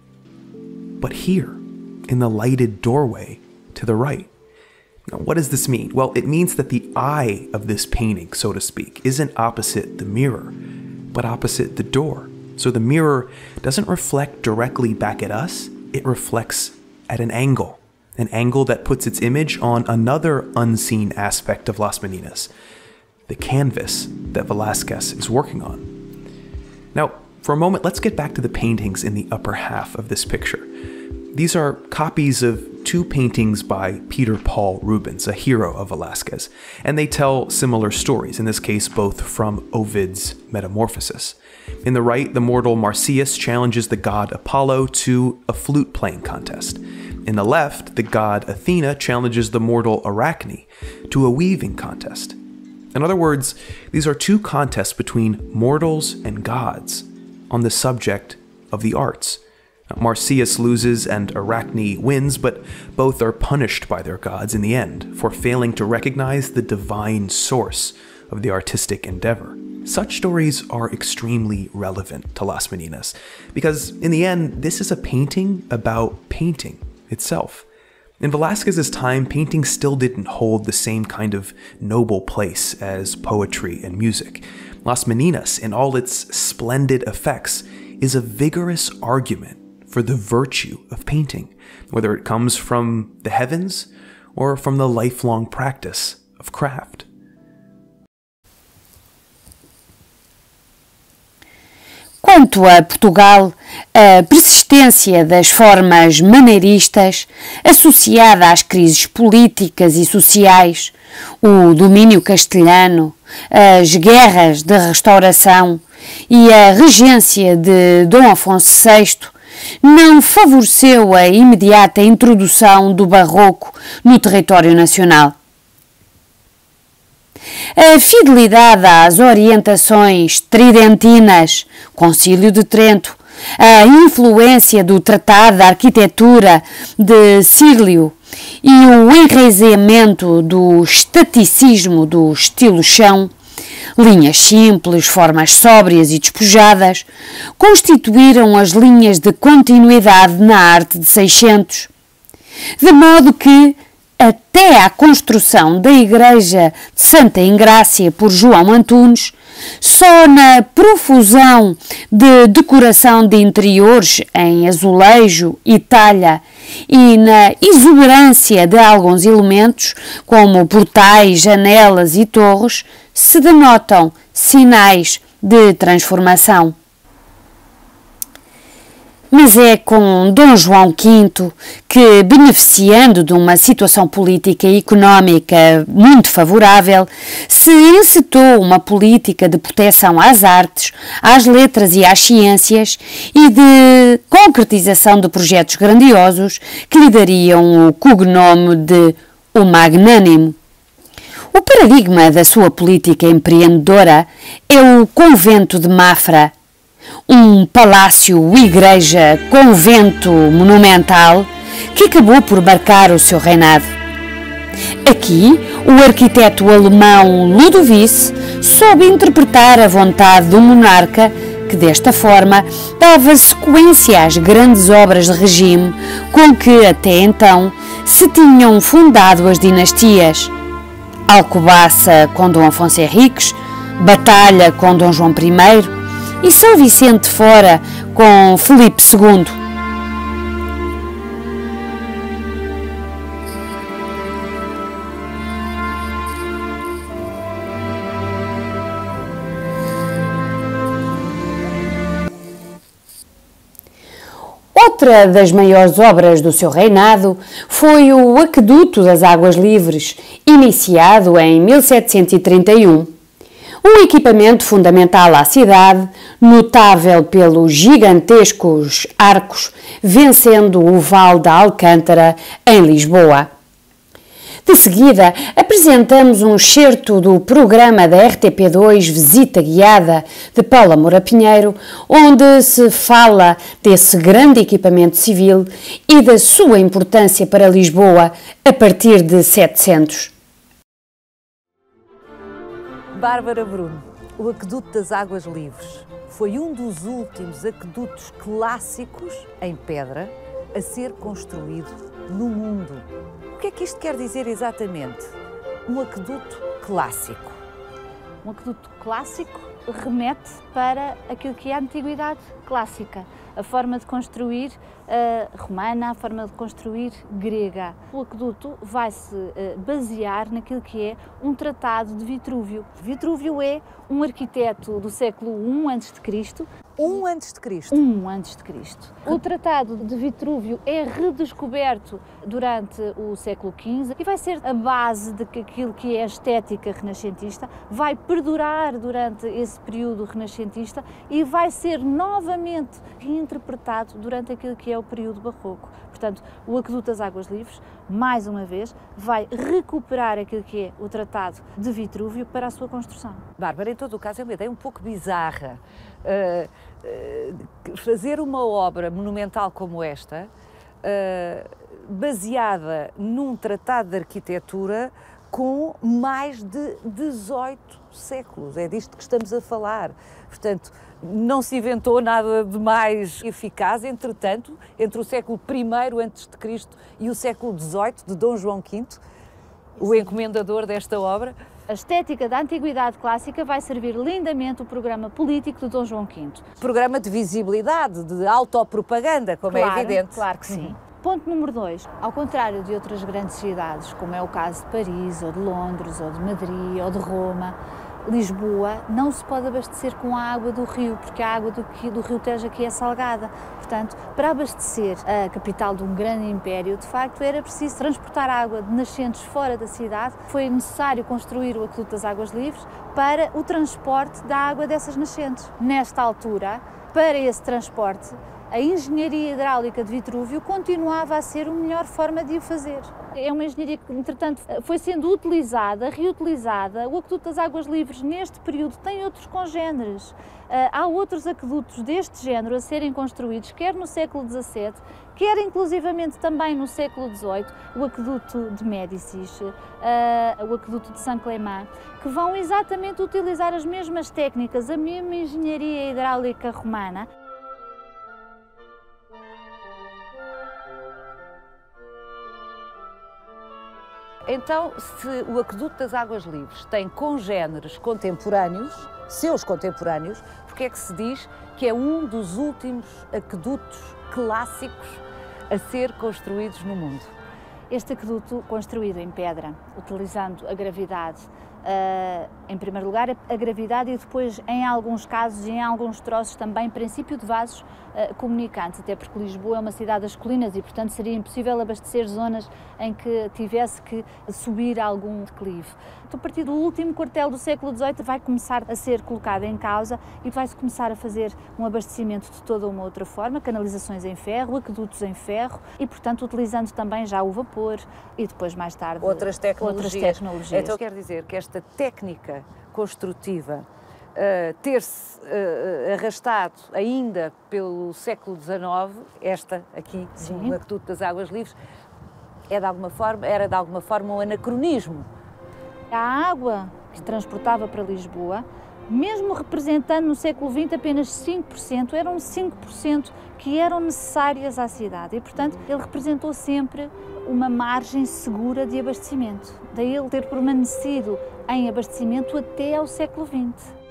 but here, in the lighted doorway to the right. Now, what does this mean? Well, it means that the eye of this painting, so to speak, isn't opposite the mirror, but opposite the door. So the mirror doesn't reflect directly back at us, it reflects at an angle that puts its image on another unseen aspect of Las Meninas, the canvas that Velázquez is working on. Now, for a moment, let's get back to the paintings in the upper half of this picture. These are copies of 2 paintings by Peter Paul Rubens, a hero of Velázquez, and they tell similar stories, in this case both from Ovid's Metamorphoses. In the right, the mortal Marsyas challenges the god Apollo to a flute playing contest. In the left, the god Athena challenges the mortal Arachne to a weaving contest. In other words, these are 2 contests between mortals and gods on the subject of the arts. Marsyas loses and Arachne wins, but both are punished by their gods in the end for failing to recognize the divine source of the artistic endeavor. Such stories are extremely relevant to Las Meninas, because in the end, this is a painting about painting itself. In Velázquez's time, painting still didn't hold the same kind of noble place as poetry and music. Las Meninas, in all its splendid effects, is a vigorous argument for the virtue of painting, whether it comes from the heavens or from the lifelong practice of craft. Quanto a Portugal, a persistência das formas maneiristas, associada às crises políticas e sociais, o domínio castelhano, as guerras de restauração e a regência de Dom Afonso VI, não favoreceu a imediata introdução do barroco no território nacional. A fidelidade às orientações tridentinas, Concílio de Trento, a influência do Tratado de Arquitetura de Cílio e o enraizamento do estaticismo do estilo chão, linhas simples, formas sóbrias e despojadas, constituíram as linhas de continuidade na arte de 600, de modo que, até à construção da igreja de Santa Engrácia por João Antunes, só na profusão de decoração de interiores em azulejo e talha e na exuberância de alguns elementos, como portais, janelas e torres, se denotam sinais de transformação. Mas é com Dom João V que, beneficiando de uma situação política e económica muito favorável, se encetou uma política de proteção às artes, às letras e às ciências e de concretização de projetos grandiosos que lhe dariam o cognome de o Magnânimo. O paradigma da sua política empreendedora é o Convento de Mafra, um palácio-igreja-convento monumental que acabou por marcar o seu reinado. Aqui, o arquiteto alemão Ludovice soube interpretar a vontade do monarca, que desta forma dava sequência às grandes obras de regime com que até então se tinham fundado as dinastias. Alcobaça com Dom Afonso Henriques, Batalha com Dom João I e São Vicente Fora com Filipe II. Outra das maiores obras do seu reinado foi o Aqueduto das Águas Livres, iniciado em 1731. Um equipamento fundamental à cidade, notável pelos gigantescos arcos, vencendo o Val da Alcântara, em Lisboa. De seguida, apresentamos um excerto do programa da RTP2 Visita Guiada de Paula Moura Pinheiro, onde se fala desse grande equipamento civil e da sua importância para Lisboa a partir de 700. Bárbara Bruno, o Aqueduto das Águas Livres foi um dos últimos aquedutos clássicos em pedra a ser construído no mundo. O que é que isto quer dizer exatamente? Um aqueduto clássico. Um aqueduto clássico remete para aquilo que é a antiguidade clássica, a forma de construir romana, a forma de construir grega. O aqueduto vai-se basear naquilo que é um tratado de Vitrúvio. Vitrúvio é um arquiteto do século I a.C. a.C. O tratado de Vitrúvio é redescoberto durante o século XV e vai ser a base de que aquilo que é a estética renascentista vai perdurar durante esse período renascentista e vai ser novamente reinterpretado durante aquilo que é o período barroco. Portanto, o Aqueduto das Águas Livres, mais uma vez, vai recuperar aquilo que é o tratado de Vitrúvio para a sua construção. Bárbara, em todo o caso é uma ideia um pouco bizarra. Fazer uma obra monumental como esta, baseada num tratado de arquitetura com mais de 18 séculos, é disto que estamos a falar. Portanto, não se inventou nada de mais eficaz, entretanto, entre o século I a.C. e o século XVIII, de Dom João V, o encomendador desta obra. A estética da antiguidade clássica vai servir lindamente o programa político de Dom João V. Programa de visibilidade, de autopropaganda, como é evidente. Claro que sim. Ponto número 2. Ao contrário de outras grandes cidades, como é o caso de Paris, ou de Londres, ou de Madrid, ou de Roma, Lisboa não se pode abastecer com a água do rio, porque a água do rio Tejo aqui é salgada. Portanto, para abastecer a capital de um grande império, de facto, era preciso transportar água de nascentes fora da cidade. Foi necessário construir o Aqueduto das Águas Livres para o transporte da água dessas nascentes. Nesta altura, para esse transporte, a engenharia hidráulica de Vitrúvio continuava a ser a melhor forma de o fazer. É uma engenharia que, entretanto, foi sendo utilizada, reutilizada. O Aqueduto das Águas Livres, neste período, tem outros congêneres. Há outros aquedutos deste género a serem construídos, quer no século XVII, quer inclusivamente também no século XVIII, o Aqueduto de Médicis, o Aqueduto de Saint-Clément, que vão exatamente utilizar as mesmas técnicas, a mesma engenharia hidráulica romana. Então, se o Aqueduto das Águas Livres tem congêneres contemporâneos, seus contemporâneos, porque é que se diz que é um dos últimos aquedutos clássicos a ser construídos no mundo? Este aqueduto, construído em pedra, utilizando a gravidade em primeiro lugar, a gravidade e depois, em alguns casos e em alguns troços também, princípio de vasos comunicantes, até porque Lisboa é uma cidade das colinas e, portanto, seria impossível abastecer zonas em que tivesse que subir algum declive. Então, a partir do último quartel do século XVIII vai começar a ser colocada em causa e vai-se começar a fazer um abastecimento de toda uma outra forma, canalizações em ferro, aquedutos em ferro e, portanto, utilizando também já o vapor e depois, mais tarde, outras tecnologias. Então, quer dizer que esta técnica construtiva ter-se arrastado ainda pelo século XIX, esta aqui, o Aqueduto das Águas Livres, era de alguma forma um anacronismo. A água que transportava para Lisboa, mesmo representando no século XX apenas 5%, eram 5% que eram necessárias à cidade e, portanto, ele representou sempre uma margem segura de abastecimento. Daí ele ter permanecido em abastecimento até ao século XX.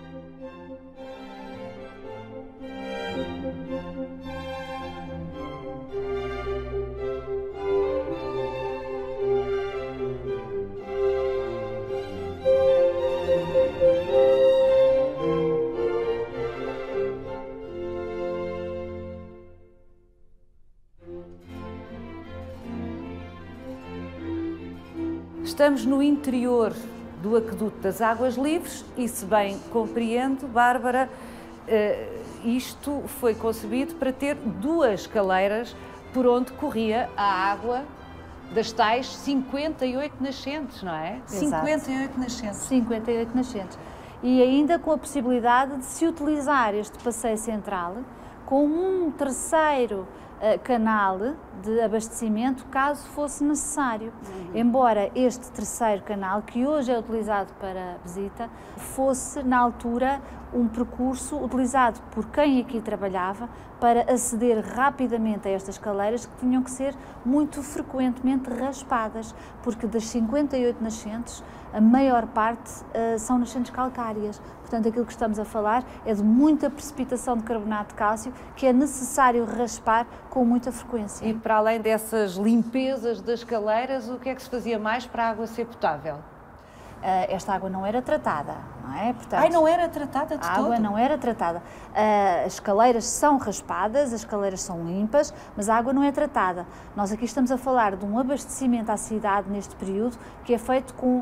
Estamos no interior do Aqueduto das Águas Livres e, se bem compreendo, Bárbara, isto foi concebido para ter duas escaleiras por onde corria a água das tais 58 nascentes, não é? Exato. 58 nascentes. 58 nascentes. E ainda com a possibilidade de se utilizar este passeio central com um terceiro canal de abastecimento, caso fosse necessário. Embora este terceiro canal, que hoje é utilizado para visita, fosse, na altura, um percurso utilizado por quem aqui trabalhava para aceder rapidamente a estas escaleiras que tinham que ser muito frequentemente raspadas, porque das 58 nascentes, a maior parte são nascentes calcárias. Portanto, aquilo que estamos a falar é de muita precipitação de carbonato de cálcio que é necessário raspar com muita frequência. E para além dessas limpezas das escaleiras, o que é que se fazia mais para a água ser potável? Esta água não era tratada, não é? Portanto, não era tratada de todo? A água não era tratada. As escaleiras são raspadas, as escaleiras são limpas, mas a água não é tratada. Nós aqui estamos a falar de um abastecimento à cidade neste período que é feito com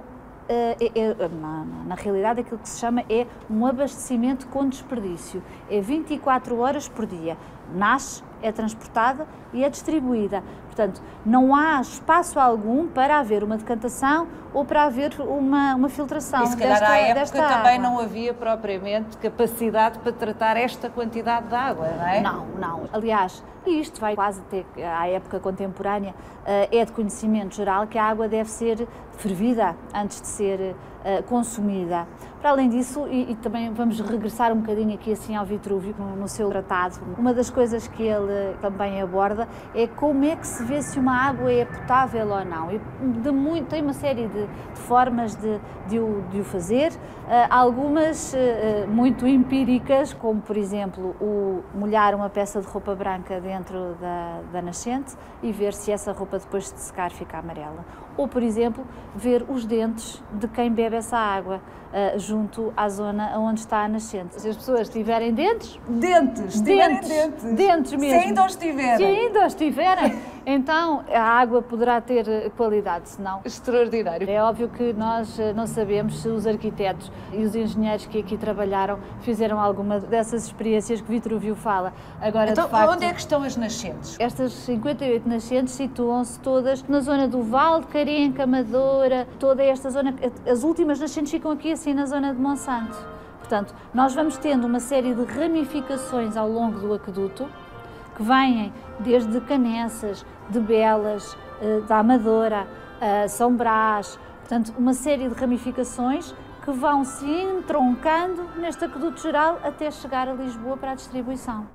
na realidade aquilo que se chama é um abastecimento com desperdício. É 24 horas por dia. Nasce, é transportada e é distribuída. Portanto, não há espaço algum para haver uma decantação ou para haver uma filtração. E se calhar à época também não havia propriamente capacidade para tratar esta quantidade de água, não é? Não. Aliás, isto vai quase até à época contemporânea, é de conhecimento geral que a água deve ser fervida antes de ser consumida. Para além disso, e também vamos regressar um bocadinho aqui assim ao Vitrúvio, no seu tratado, uma das coisas que ele também aborda é como é que se vê se uma água é potável ou não. E tem uma série de formas de o fazer, algumas muito empíricas, como por exemplo o molhar uma peça de roupa branca dentro da nascente e ver se essa roupa depois de secar fica amarela. Ou, por exemplo, ver os dentes de quem bebe essa água junto à zona onde está a nascente. Se as pessoas tiverem dentes... Dentes mesmo. Se ainda os tiverem. Então a água poderá ter qualidade, senão... Extraordinário. É óbvio que nós não sabemos se os arquitetos e os engenheiros que aqui trabalharam fizeram alguma dessas experiências que Vitrúvio fala. Agora, então, de facto, onde é que estão as nascentes? Estas 58 nascentes situam-se todas na zona do Val de Carenca, Amadora, toda esta zona. As últimas nascentes ficam aqui assim na zona de Monsanto. Portanto, nós vamos tendo uma série de ramificações ao longo do aqueduto que vêm desde Canessas, de Belas, da Amadora, São Brás, portanto, uma série de ramificações que vão se entroncando neste aqueduto geral até chegar a Lisboa para a distribuição.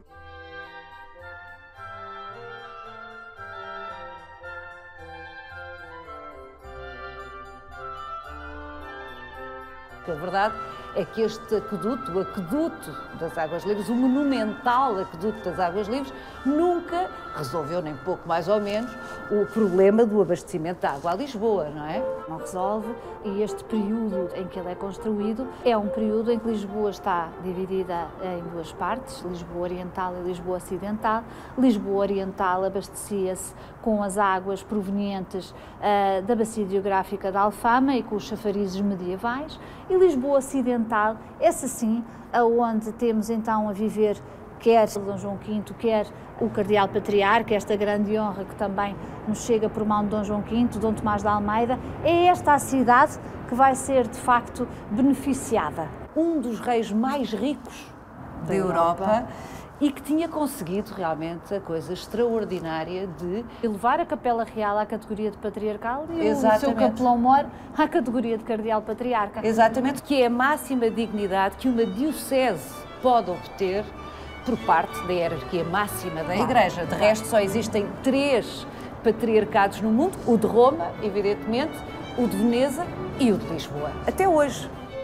Porque a verdade é que este aqueduto, o aqueduto das Águas Livres, o monumental aqueduto das Águas Livres, nunca resolveu, nem pouco mais ou menos, o problema do abastecimento de água a Lisboa, não é? Não resolve, e este período em que ele é construído é um período em que Lisboa está dividida em duas partes, Lisboa Oriental e Lisboa Ocidental. Lisboa Oriental abastecia-se com as águas provenientes da bacia hidrográfica da Alfama e com os chafarizes medievais, e Lisboa Ocidental, essa sim, aonde temos então a viver quer Dom João V, quer o Cardeal Patriarca, esta grande honra que também nos chega por mão de Dom João V, Dom Tomás de Almeida, é esta a cidade que vai ser, de facto, beneficiada. Um dos reis mais ricos da Europa e que tinha conseguido realmente a coisa extraordinária de elevar a Capela Real à categoria de patriarcal e Exatamente. o seu capelão-mor à categoria de Cardeal Patriarca. Exatamente, que é a máxima dignidade que uma diocese pode obter por parte da hierarquia máxima da Igreja. De resto, só existem 3 patriarcados no mundo, o de Roma, evidentemente, o de Veneza e o de Lisboa. Até hoje.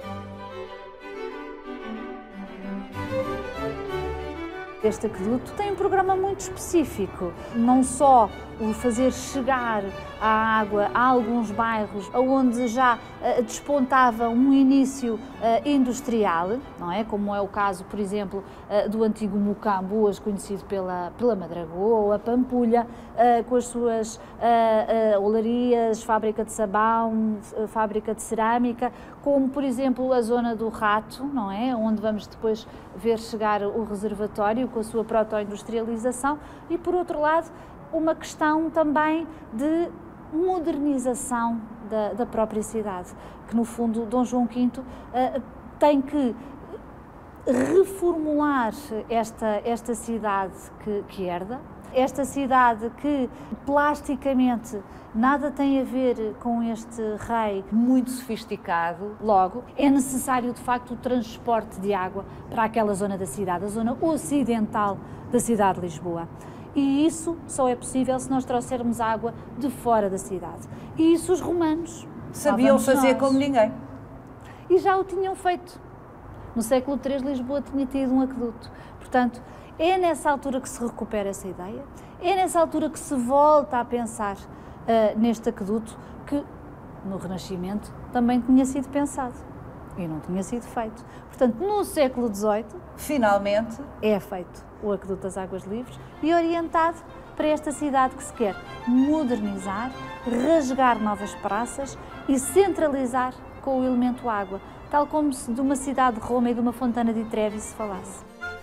Este aqueduto tem um programa muito específico, não só o fazer chegar a água a alguns bairros onde já despontava um início industrial, não é? Como é o caso, por exemplo, do antigo Mocambo, hoje conhecido pela Madragoa, ou a Pampulha, com as suas olarias, fábrica de sabão, fábrica de cerâmica, como, por exemplo, a zona do Rato, não é? Onde vamos depois ver chegar o reservatório com a sua proto-industrialização, e, por outro lado, uma questão também de modernização da própria cidade, que no fundo Dom João V tem que reformular esta cidade que herda, esta cidade que plasticamente nada tem a ver com este rei muito sofisticado. Logo, é necessário de facto o transporte de água para aquela zona da cidade, a zona ocidental da cidade de Lisboa. E isso só é possível se nós trouxermos água de fora da cidade. E isso os romanos sabiam fazer como ninguém. E já o tinham feito. No século III, Lisboa tinha tido um aqueduto. Portanto, é nessa altura que se recupera essa ideia, é nessa altura que se volta a pensar neste aqueduto que, no Renascimento, também tinha sido pensado e não tinha sido feito. Portanto, no século XVIII, finalmente, é feito o aqueduto das Águas Livres e orientado para esta cidade que se quer modernizar, rasgar novas praças e centralizar com o elemento água, tal como se de uma cidade de Roma e de uma Fontana di Trevi se falasse.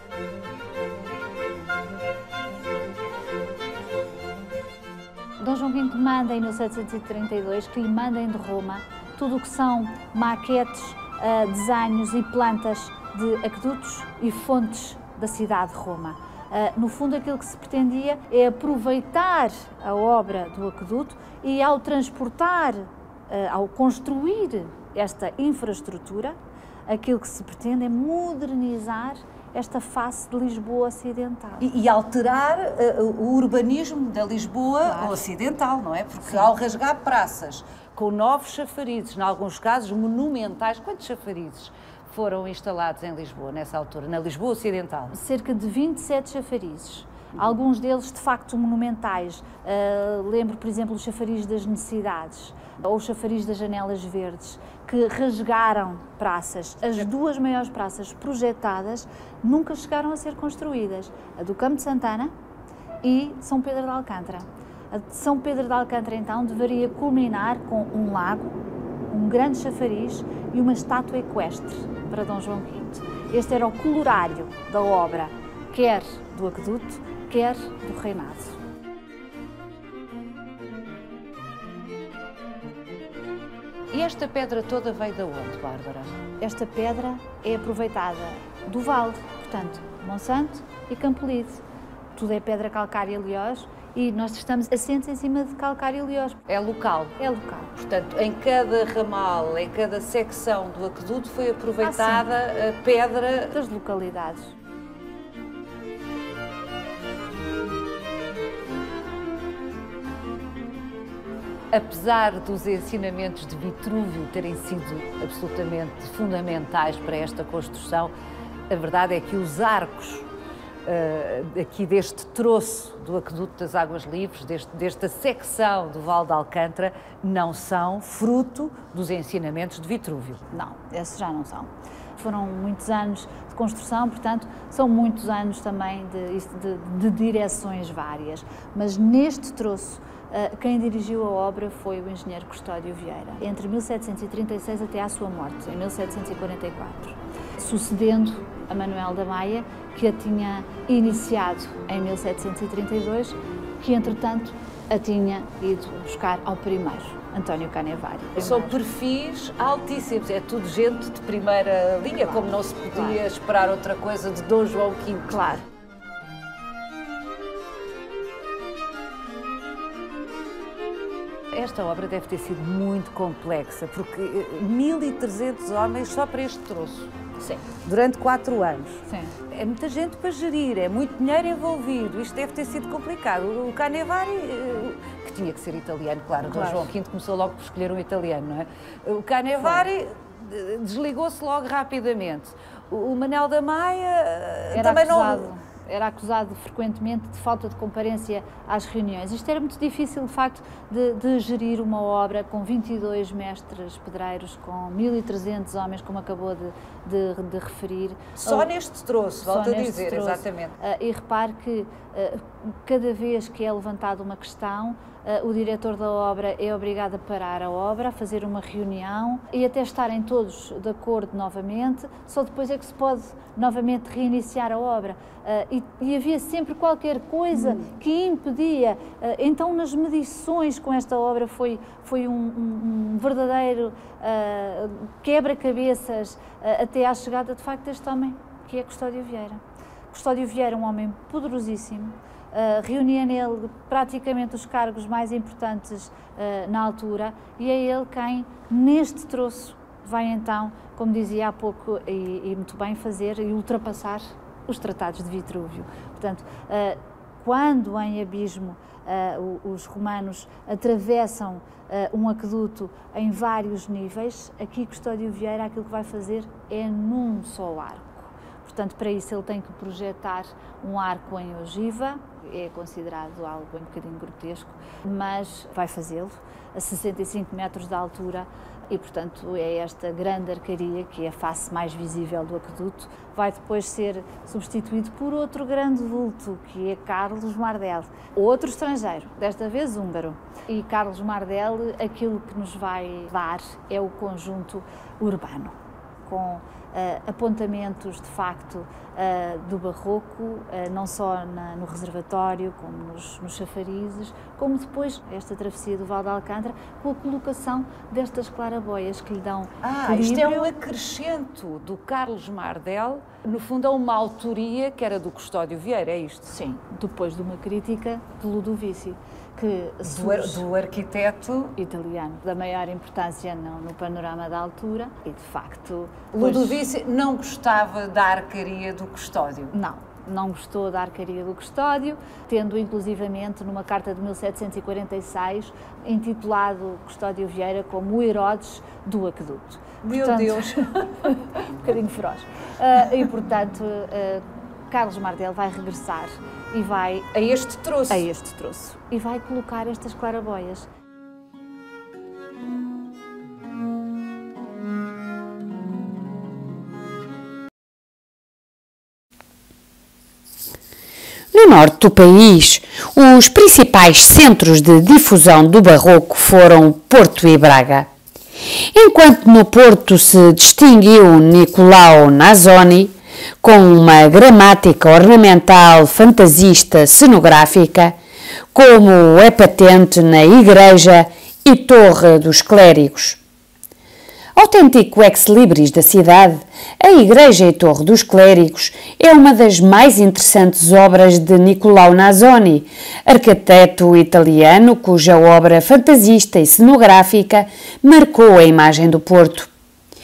Dom João V manda em 1732 que lhe mandem de Roma tudo o que são maquetes, desenhos e plantas de aquedutos e fontes da cidade de Roma. No fundo, aquilo que se pretendia é aproveitar a obra do aqueduto e, ao transportar, ao construir esta infraestrutura, aquilo que se pretende é modernizar esta face de Lisboa ocidental. E alterar o urbanismo da Lisboa ocidental, não é? Porque ao rasgar praças com novos chafarizes, em alguns casos monumentais, quantos chafarizes foram instalados em Lisboa nessa altura, na Lisboa ocidental? Cerca de 27 chafarizes. Alguns deles, de facto, monumentais. Lembro, por exemplo, o chafariz das Necessidades ou o chafariz das Janelas Verdes, que rasgaram praças. As 2 maiores praças projetadas nunca chegaram a ser construídas. A do Campo de Santana e São Pedro de Alcântara. A de São Pedro de Alcântara, então, deveria culminar com um lago, um grande chafariz e uma estátua equestre para Dom João V. Este era o colorário da obra, quer do aqueduto, quer do reinado. E esta pedra toda veio de onde, Bárbara? Esta pedra é aproveitada do vale, portanto, Monsanto e Campolide. Tudo é pedra calcária, aliás, e nós estamos assentes em cima de calcário, aliás. É local? É local. Portanto, em cada ramal, em cada secção do aqueduto foi aproveitada a pedra das localidades. Apesar dos ensinamentos de Vitrúvio terem sido absolutamente fundamentais para esta construção, a verdade é que os arcos aqui deste troço do Aqueduto das Águas Livres, desta secção do Val de Alcântara, não são fruto dos ensinamentos de Vitrúvio. Não, esses já não são. Foram muitos anos de construção, portanto, são muitos anos também de direções várias. Mas neste troço, quem dirigiu a obra foi o engenheiro Custódio Vieira, entre 1736 até à sua morte, em 1744, sucedendo a Manuel da Maia, que a tinha iniciado em 1732, que entretanto a tinha ido buscar ao primeiro, António Canevari. São perfis altíssimos, é tudo gente de primeira linha, como não se podia esperar outra coisa de Dom João V. Claro. Esta obra deve ter sido muito complexa, porque 1.300 homens só para este troço. Sim. Durante 4 anos. Sim. É muita gente para gerir, é muito dinheiro envolvido, isto deve ter sido complicado. O Canevari, que tinha que ser italiano, claro, Dom João V começou logo por escolher um italiano, não é? O Canevari desligou-se logo rapidamente. O Manuel da Maia também não... Era acusado frequentemente de falta de comparência às reuniões. Isto era muito difícil, de facto, de gerir uma obra com 22 mestres pedreiros, com 1.300 homens, como acabou de referir. Só neste troço, volto a dizer, troço. Exatamente. E repare que cada vez que é levantada uma questão, o diretor da obra é obrigado a parar a obra, a fazer uma reunião e até estarem todos de acordo novamente, só depois é que se pode novamente reiniciar a obra. E havia sempre qualquer coisa que impedia. Então, nas medições com esta obra foi um verdadeiro quebra-cabeças até à chegada, de facto, deste homem, que é Custódio Vieira. Custódio Vieira é um homem poderosíssimo, reunia nele praticamente os cargos mais importantes na altura, e é ele quem, neste troço, vai então, como dizia há pouco, e muito bem, fazer e ultrapassar os tratados de Vitrúvio. Portanto, quando em Abismo os romanos atravessam um aqueduto em vários níveis, aqui Custódio Vieira aquilo que vai fazer é num só arco. Portanto, para isso ele tem que projetar um arco em ogiva, é considerado algo um bocadinho grotesco, mas vai fazê-lo a 65 metros de altura e, portanto, é esta grande arcaria, que é a face mais visível do aqueduto, vai depois ser substituído por outro grande vulto, que é Carlos Mardel, outro estrangeiro, desta vez húngaro. E Carlos Mardel, aquilo que nos vai dar é o conjunto urbano, com apontamentos, de facto, do barroco, não só no reservatório, como nos chafarizes, como depois esta travessia do Val de Alcântara, com a colocação destas claraboias que lhe dão equilíbrio. Isto é um acrescento do Carlos Mardel, no fundo, a uma autoria que era do Custódio Vieira, é isto? Sim, depois de uma crítica de Ludovici, que do arquiteto italiano, da maior importância no panorama da altura, e de facto... Ludovici não gostava da arcaria do Custódio? Não gostou da arcaria do Custódio, tendo inclusivamente numa carta de 1746 intitulado Custódio Vieira como o Herodes do aqueduto. Meu Deus! Um bocadinho feroz. E portanto, Carlos Mardel vai regressar e vai... A este troço? A este troço. E vai colocar estas claraboias. No norte do país, os principais centros de difusão do barroco foram Porto e Braga. Enquanto no Porto se distinguiu Nicolau Nasoni, com uma gramática ornamental fantasista cenográfica, como é patente na Igreja e Torre dos Clérigos. Autêntico ex-libris da cidade, a Igreja e Torre dos Clérigos é uma das mais interessantes obras de Nicolau Nasoni, arquiteto italiano cuja obra fantasista e cenográfica marcou a imagem do Porto.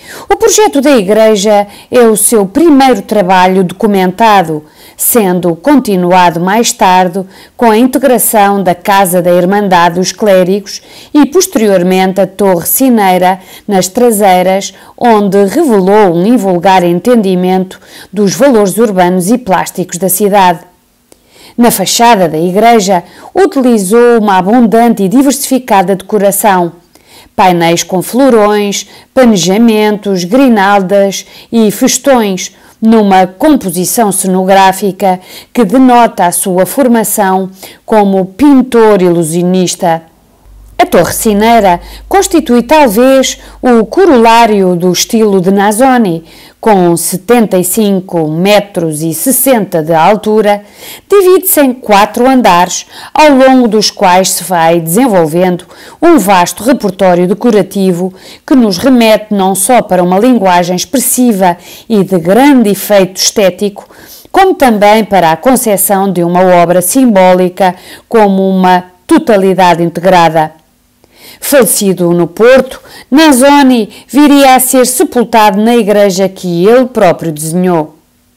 O projeto da igreja é o seu primeiro trabalho documentado, sendo continuado mais tarde com a integração da Casa da Irmandade dos Clérigos e posteriormente a Torre Cineira nas traseiras, onde revelou um invulgar entendimento dos valores urbanos e plásticos da cidade. Na fachada da igreja, utilizou uma abundante e diversificada decoração, painéis com florões, panejamentos, grinaldas e festões, numa composição cenográfica que denota a sua formação como pintor ilusionista. A Torre Cineira constitui talvez o corolário do estilo de Nasoni, com 75,60 metros de altura, divide-se em 4 andares, ao longo dos quais se vai desenvolvendo um vasto repertório decorativo que nos remete não só para uma linguagem expressiva e de grande efeito estético, como também para a concepção de uma obra simbólica como uma totalidade integrada. Falecido no Porto, Nasoni viria a ser sepultado na igreja que ele próprio desenhou.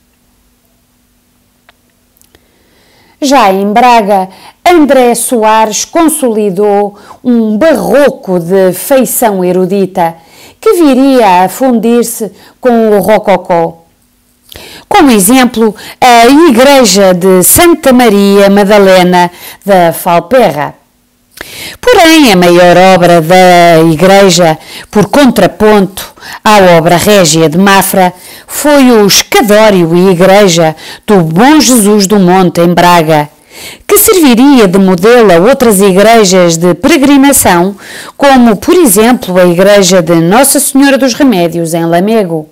Já em Braga, André Soares consolidou um barroco de feição erudita, que viria a fundir-se com o rococó. Como exemplo, a Igreja de Santa Maria Madalena da Falperra. Porém, a maior obra da igreja, por contraponto à obra régia de Mafra, foi o escadório e igreja do Bom Jesus do Monte, em Braga, que serviria de modelo a outras igrejas de peregrinação, como, por exemplo, a igreja de Nossa Senhora dos Remédios, em Lamego.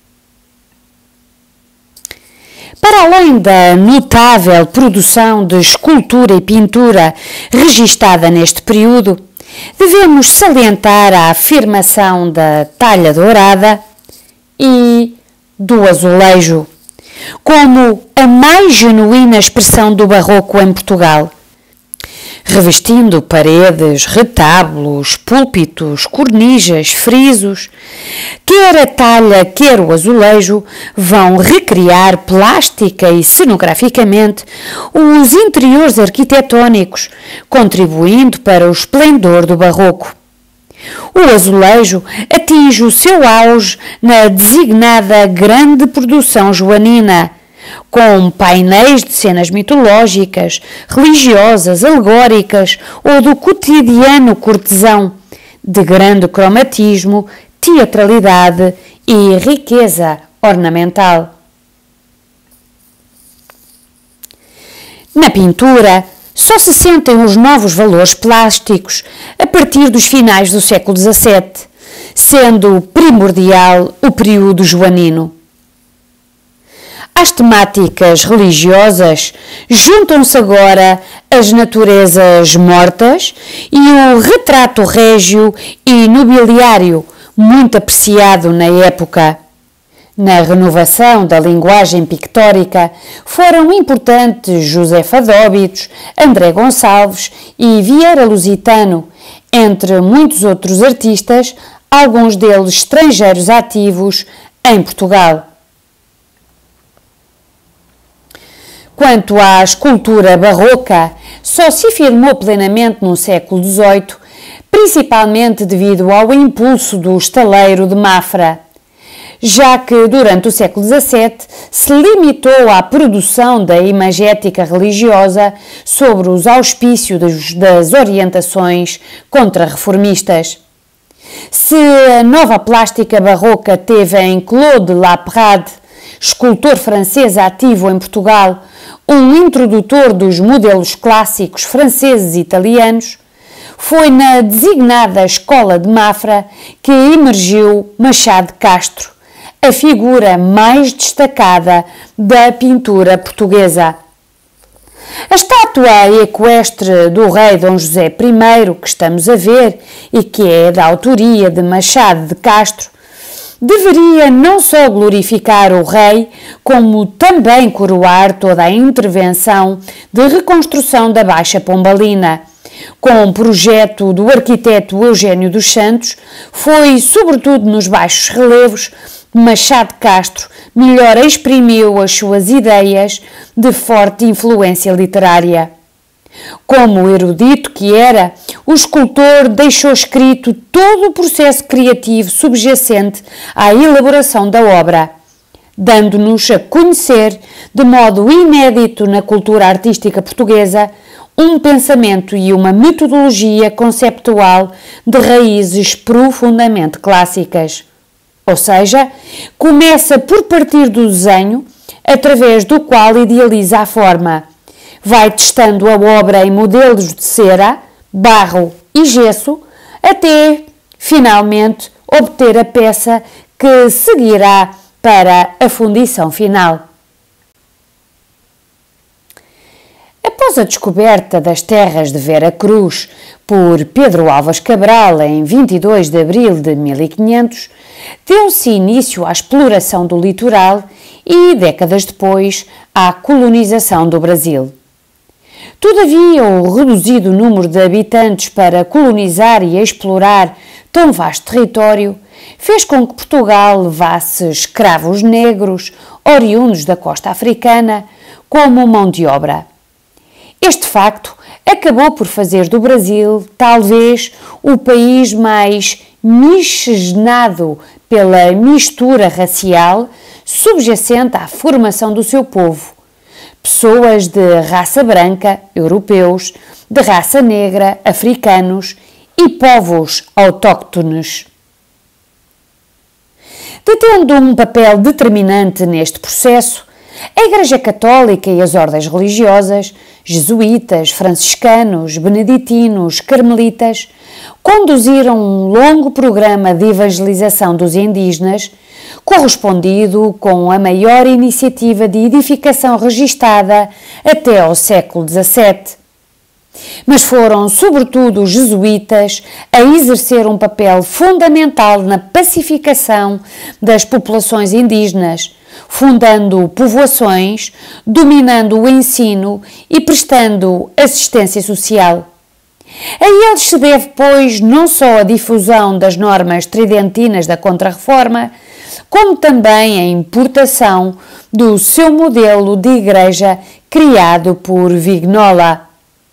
Para além da notável produção de escultura e pintura registada neste período, devemos salientar a afirmação da talha dourada e do azulejo, como a mais genuína expressão do barroco em Portugal, revestindo paredes, retábulos, púlpitos, cornijas, frisos. Quer a talha, quer o azulejo vão recriar plástica e cenograficamente os interiores arquitetónicos, contribuindo para o esplendor do barroco. O azulejo atinge o seu auge na designada grande produção joanina, com painéis de cenas mitológicas, religiosas, alegóricas ou do cotidiano cortesão, de grande cromatismo, teatralidade e riqueza ornamental. Na pintura, só se sentem os novos valores plásticos a partir dos finais do século XVII, sendo primordial o período joanino. Às temáticas religiosas juntam-se agora as naturezas mortas e o retrato régio e nobiliário, muito apreciado na época. Na renovação da linguagem pictórica foram importantes Josefa Dóbitos, André Gonçalves e Vieira Lusitano, entre muitos outros artistas, alguns deles estrangeiros ativos em Portugal. Quanto à escultura barroca, só se afirmou plenamente no século XVIII, principalmente devido ao impulso do estaleiro de Mafra, já que durante o século XVII se limitou à produção da imagética religiosa sobre os auspícios das orientações contra-reformistas. Se a nova plástica barroca teve em Claude Laprade, escultor francês ativo em Portugal, um introdutor dos modelos clássicos franceses e italianos, foi na designada Escola de Mafra que emergiu Machado de Castro, a figura mais destacada da pintura portuguesa. A estátua equestre do rei Dom José I, que estamos a ver e que é da autoria de Machado de Castro, deveria não só glorificar o rei, como também coroar toda a intervenção de reconstrução da Baixa Pombalina, Com o projeto do arquiteto Eugênio dos Santos, foi sobretudo nos baixos relevos que Machado Castro melhor exprimiu as suas ideias de forte influência literária. Como erudito que era, o escultor deixou escrito todo o processo criativo subjacente à elaboração da obra, dando-nos a conhecer, de modo inédito na cultura artística portuguesa, um pensamento e uma metodologia conceptual de raízes profundamente clássicas. Ou seja, começa por partir do desenho, através do qual idealiza a forma. Vai testando a obra em modelos de cera, barro e gesso, até, finalmente, obter a peça que seguirá para a fundição final. Após a descoberta das terras de Vera Cruz por Pedro Álvares Cabral em 22 de abril de 1500, deu-se início à exploração do litoral e, décadas depois, à colonização do Brasil. Todavia, o reduzido número de habitantes para colonizar e explorar tão vasto território fez com que Portugal levasse escravos negros, oriundos da costa africana, como mão de obra. Este facto acabou por fazer do Brasil, talvez, o país mais miscigenado pela mistura racial subjacente à formação do seu povo. Pessoas de raça branca, europeus, de raça negra, africanos e povos autóctones. Detendo um papel determinante neste processo, a Igreja Católica e as ordens religiosas, jesuítas, franciscanos, beneditinos, carmelitas, conduziram um longo programa de evangelização dos indígenas, correspondido com a maior iniciativa de edificação registada até ao século XVII. Mas foram, sobretudo, os jesuítas a exercer um papel fundamental na pacificação das populações indígenas, fundando povoações, dominando o ensino e prestando assistência social. A eles se deve, pois, não só a difusão das normas tridentinas da Contra-Reforma, como também a importação do seu modelo de igreja criado por Vignola.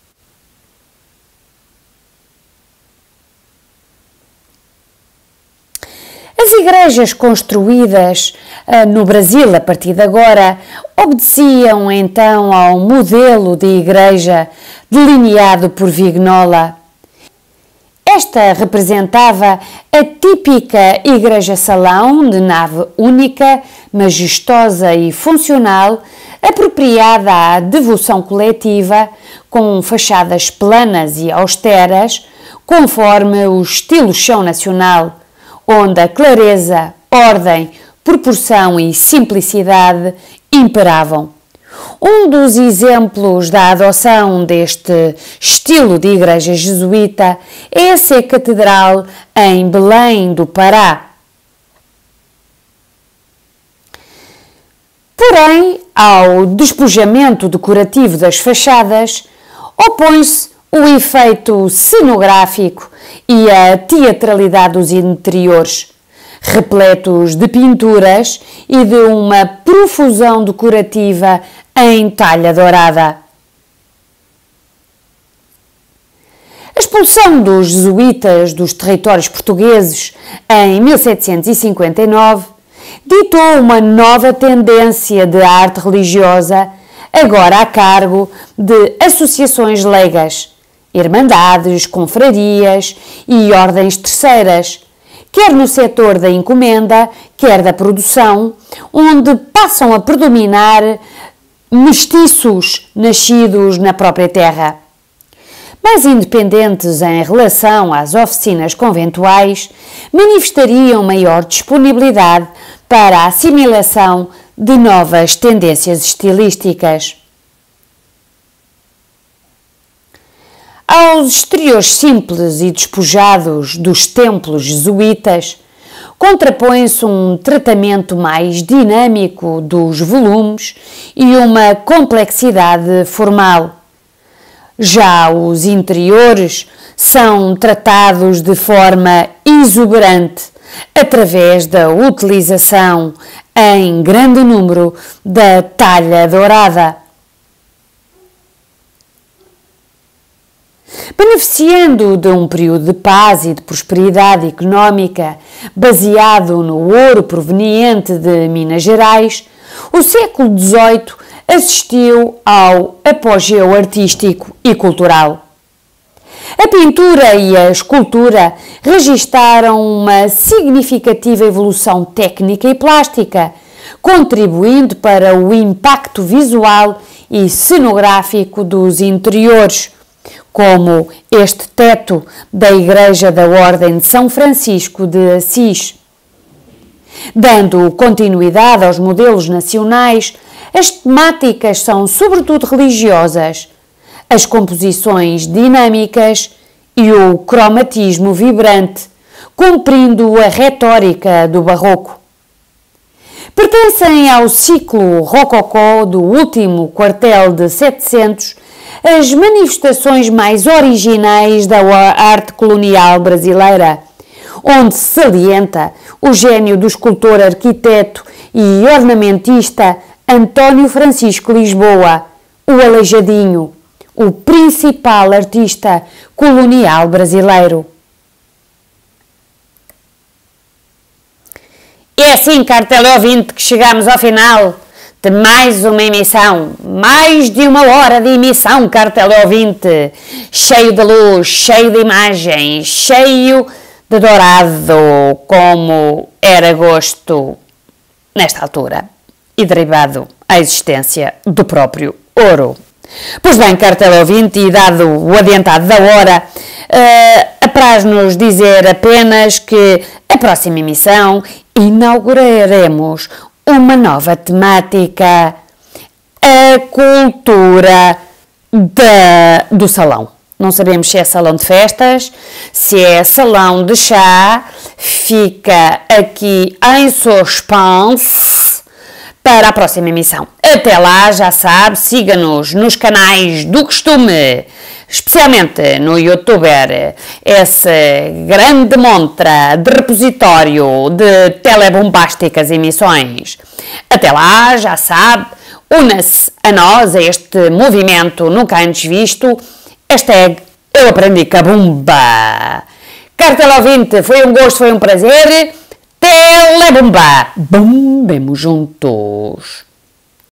As igrejas construídas no Brasil a partir de agora obedeciam então ao modelo de igreja delineado por Vignola. Esta representava a típica igreja-salão de nave única, majestosa e funcional, apropriada à devoção coletiva, com fachadas planas e austeras, conforme o estilo chão nacional, onde a clareza, ordem, proporção e simplicidade imperavam. Um dos exemplos da adoção deste estilo de igreja jesuíta é a Sé Catedral em Belém do Pará. Porém, ao despojamento decorativo das fachadas, opõe-se o efeito cenográfico e a teatralidade dos interiores, repletos de pinturas e de uma profusão decorativa em talha dourada. A expulsão dos jesuítas dos territórios portugueses em 1759 ditou uma nova tendência de arte religiosa, agora a cargo de associações leigas, irmandades, confrarias e ordens terceiras, quer no setor da encomenda, quer da produção, onde passam a predominar mestiços nascidos na própria terra. Mais independentes em relação às oficinas conventuais, manifestariam maior disponibilidade para a assimilação de novas tendências estilísticas. Aos exteriores simples e despojados dos templos jesuítas, contrapõe-se um tratamento mais dinâmico dos volumes e uma complexidade formal. Já os interiores são tratados de forma exuberante através da utilização em grande número da talha dourada. Beneficiando de um período de paz e de prosperidade económica baseado no ouro proveniente de Minas Gerais, o século XVIII assistiu ao apogeu artístico e cultural. A pintura e a escultura registaram uma significativa evolução técnica e plástica, contribuindo para o impacto visual e cenográfico dos interiores, como este teto da Igreja da Ordem de São Francisco de Assis. Dando continuidade aos modelos nacionais, as temáticas são sobretudo religiosas, as composições dinâmicas e o cromatismo vibrante, cumprindo a retórica do barroco. Pertencem ao ciclo rococó do último quartel de 700 as manifestações mais originais da arte colonial brasileira, onde se salienta o gênio do escultor, arquiteto e ornamentista Antônio Francisco Lisboa, o Aleijadinho, o principal artista colonial brasileiro. É assim, caro teleouvinte, que chegamos ao final de mais uma emissão, mais de uma hora de emissão, caro teleouvinte, cheio de luz, cheio de imagens, cheio de dourado, como era gosto nesta altura, e derivado à existência do próprio ouro. Pois bem, caro teleouvinte, e dado o adiantado da hora, apraz-nos dizer apenas que a próxima emissão inauguraremos uma nova temática, a cultura do salão. Não sabemos se é salão de festas, se é salão de chá, fica aqui em suspense para a próxima emissão. Até lá, já sabe, siga-nos nos canais do costume, especialmente no YouTuber, essa grande montra de repositório de telebombásticas emissões. Até lá, já sabe, una-se a nós, a este movimento nunca antes visto, hashtag eu aprendi cabumba. Caro teleouvinte, foi um gosto, foi um prazer. Telebomba! Bombemos juntos!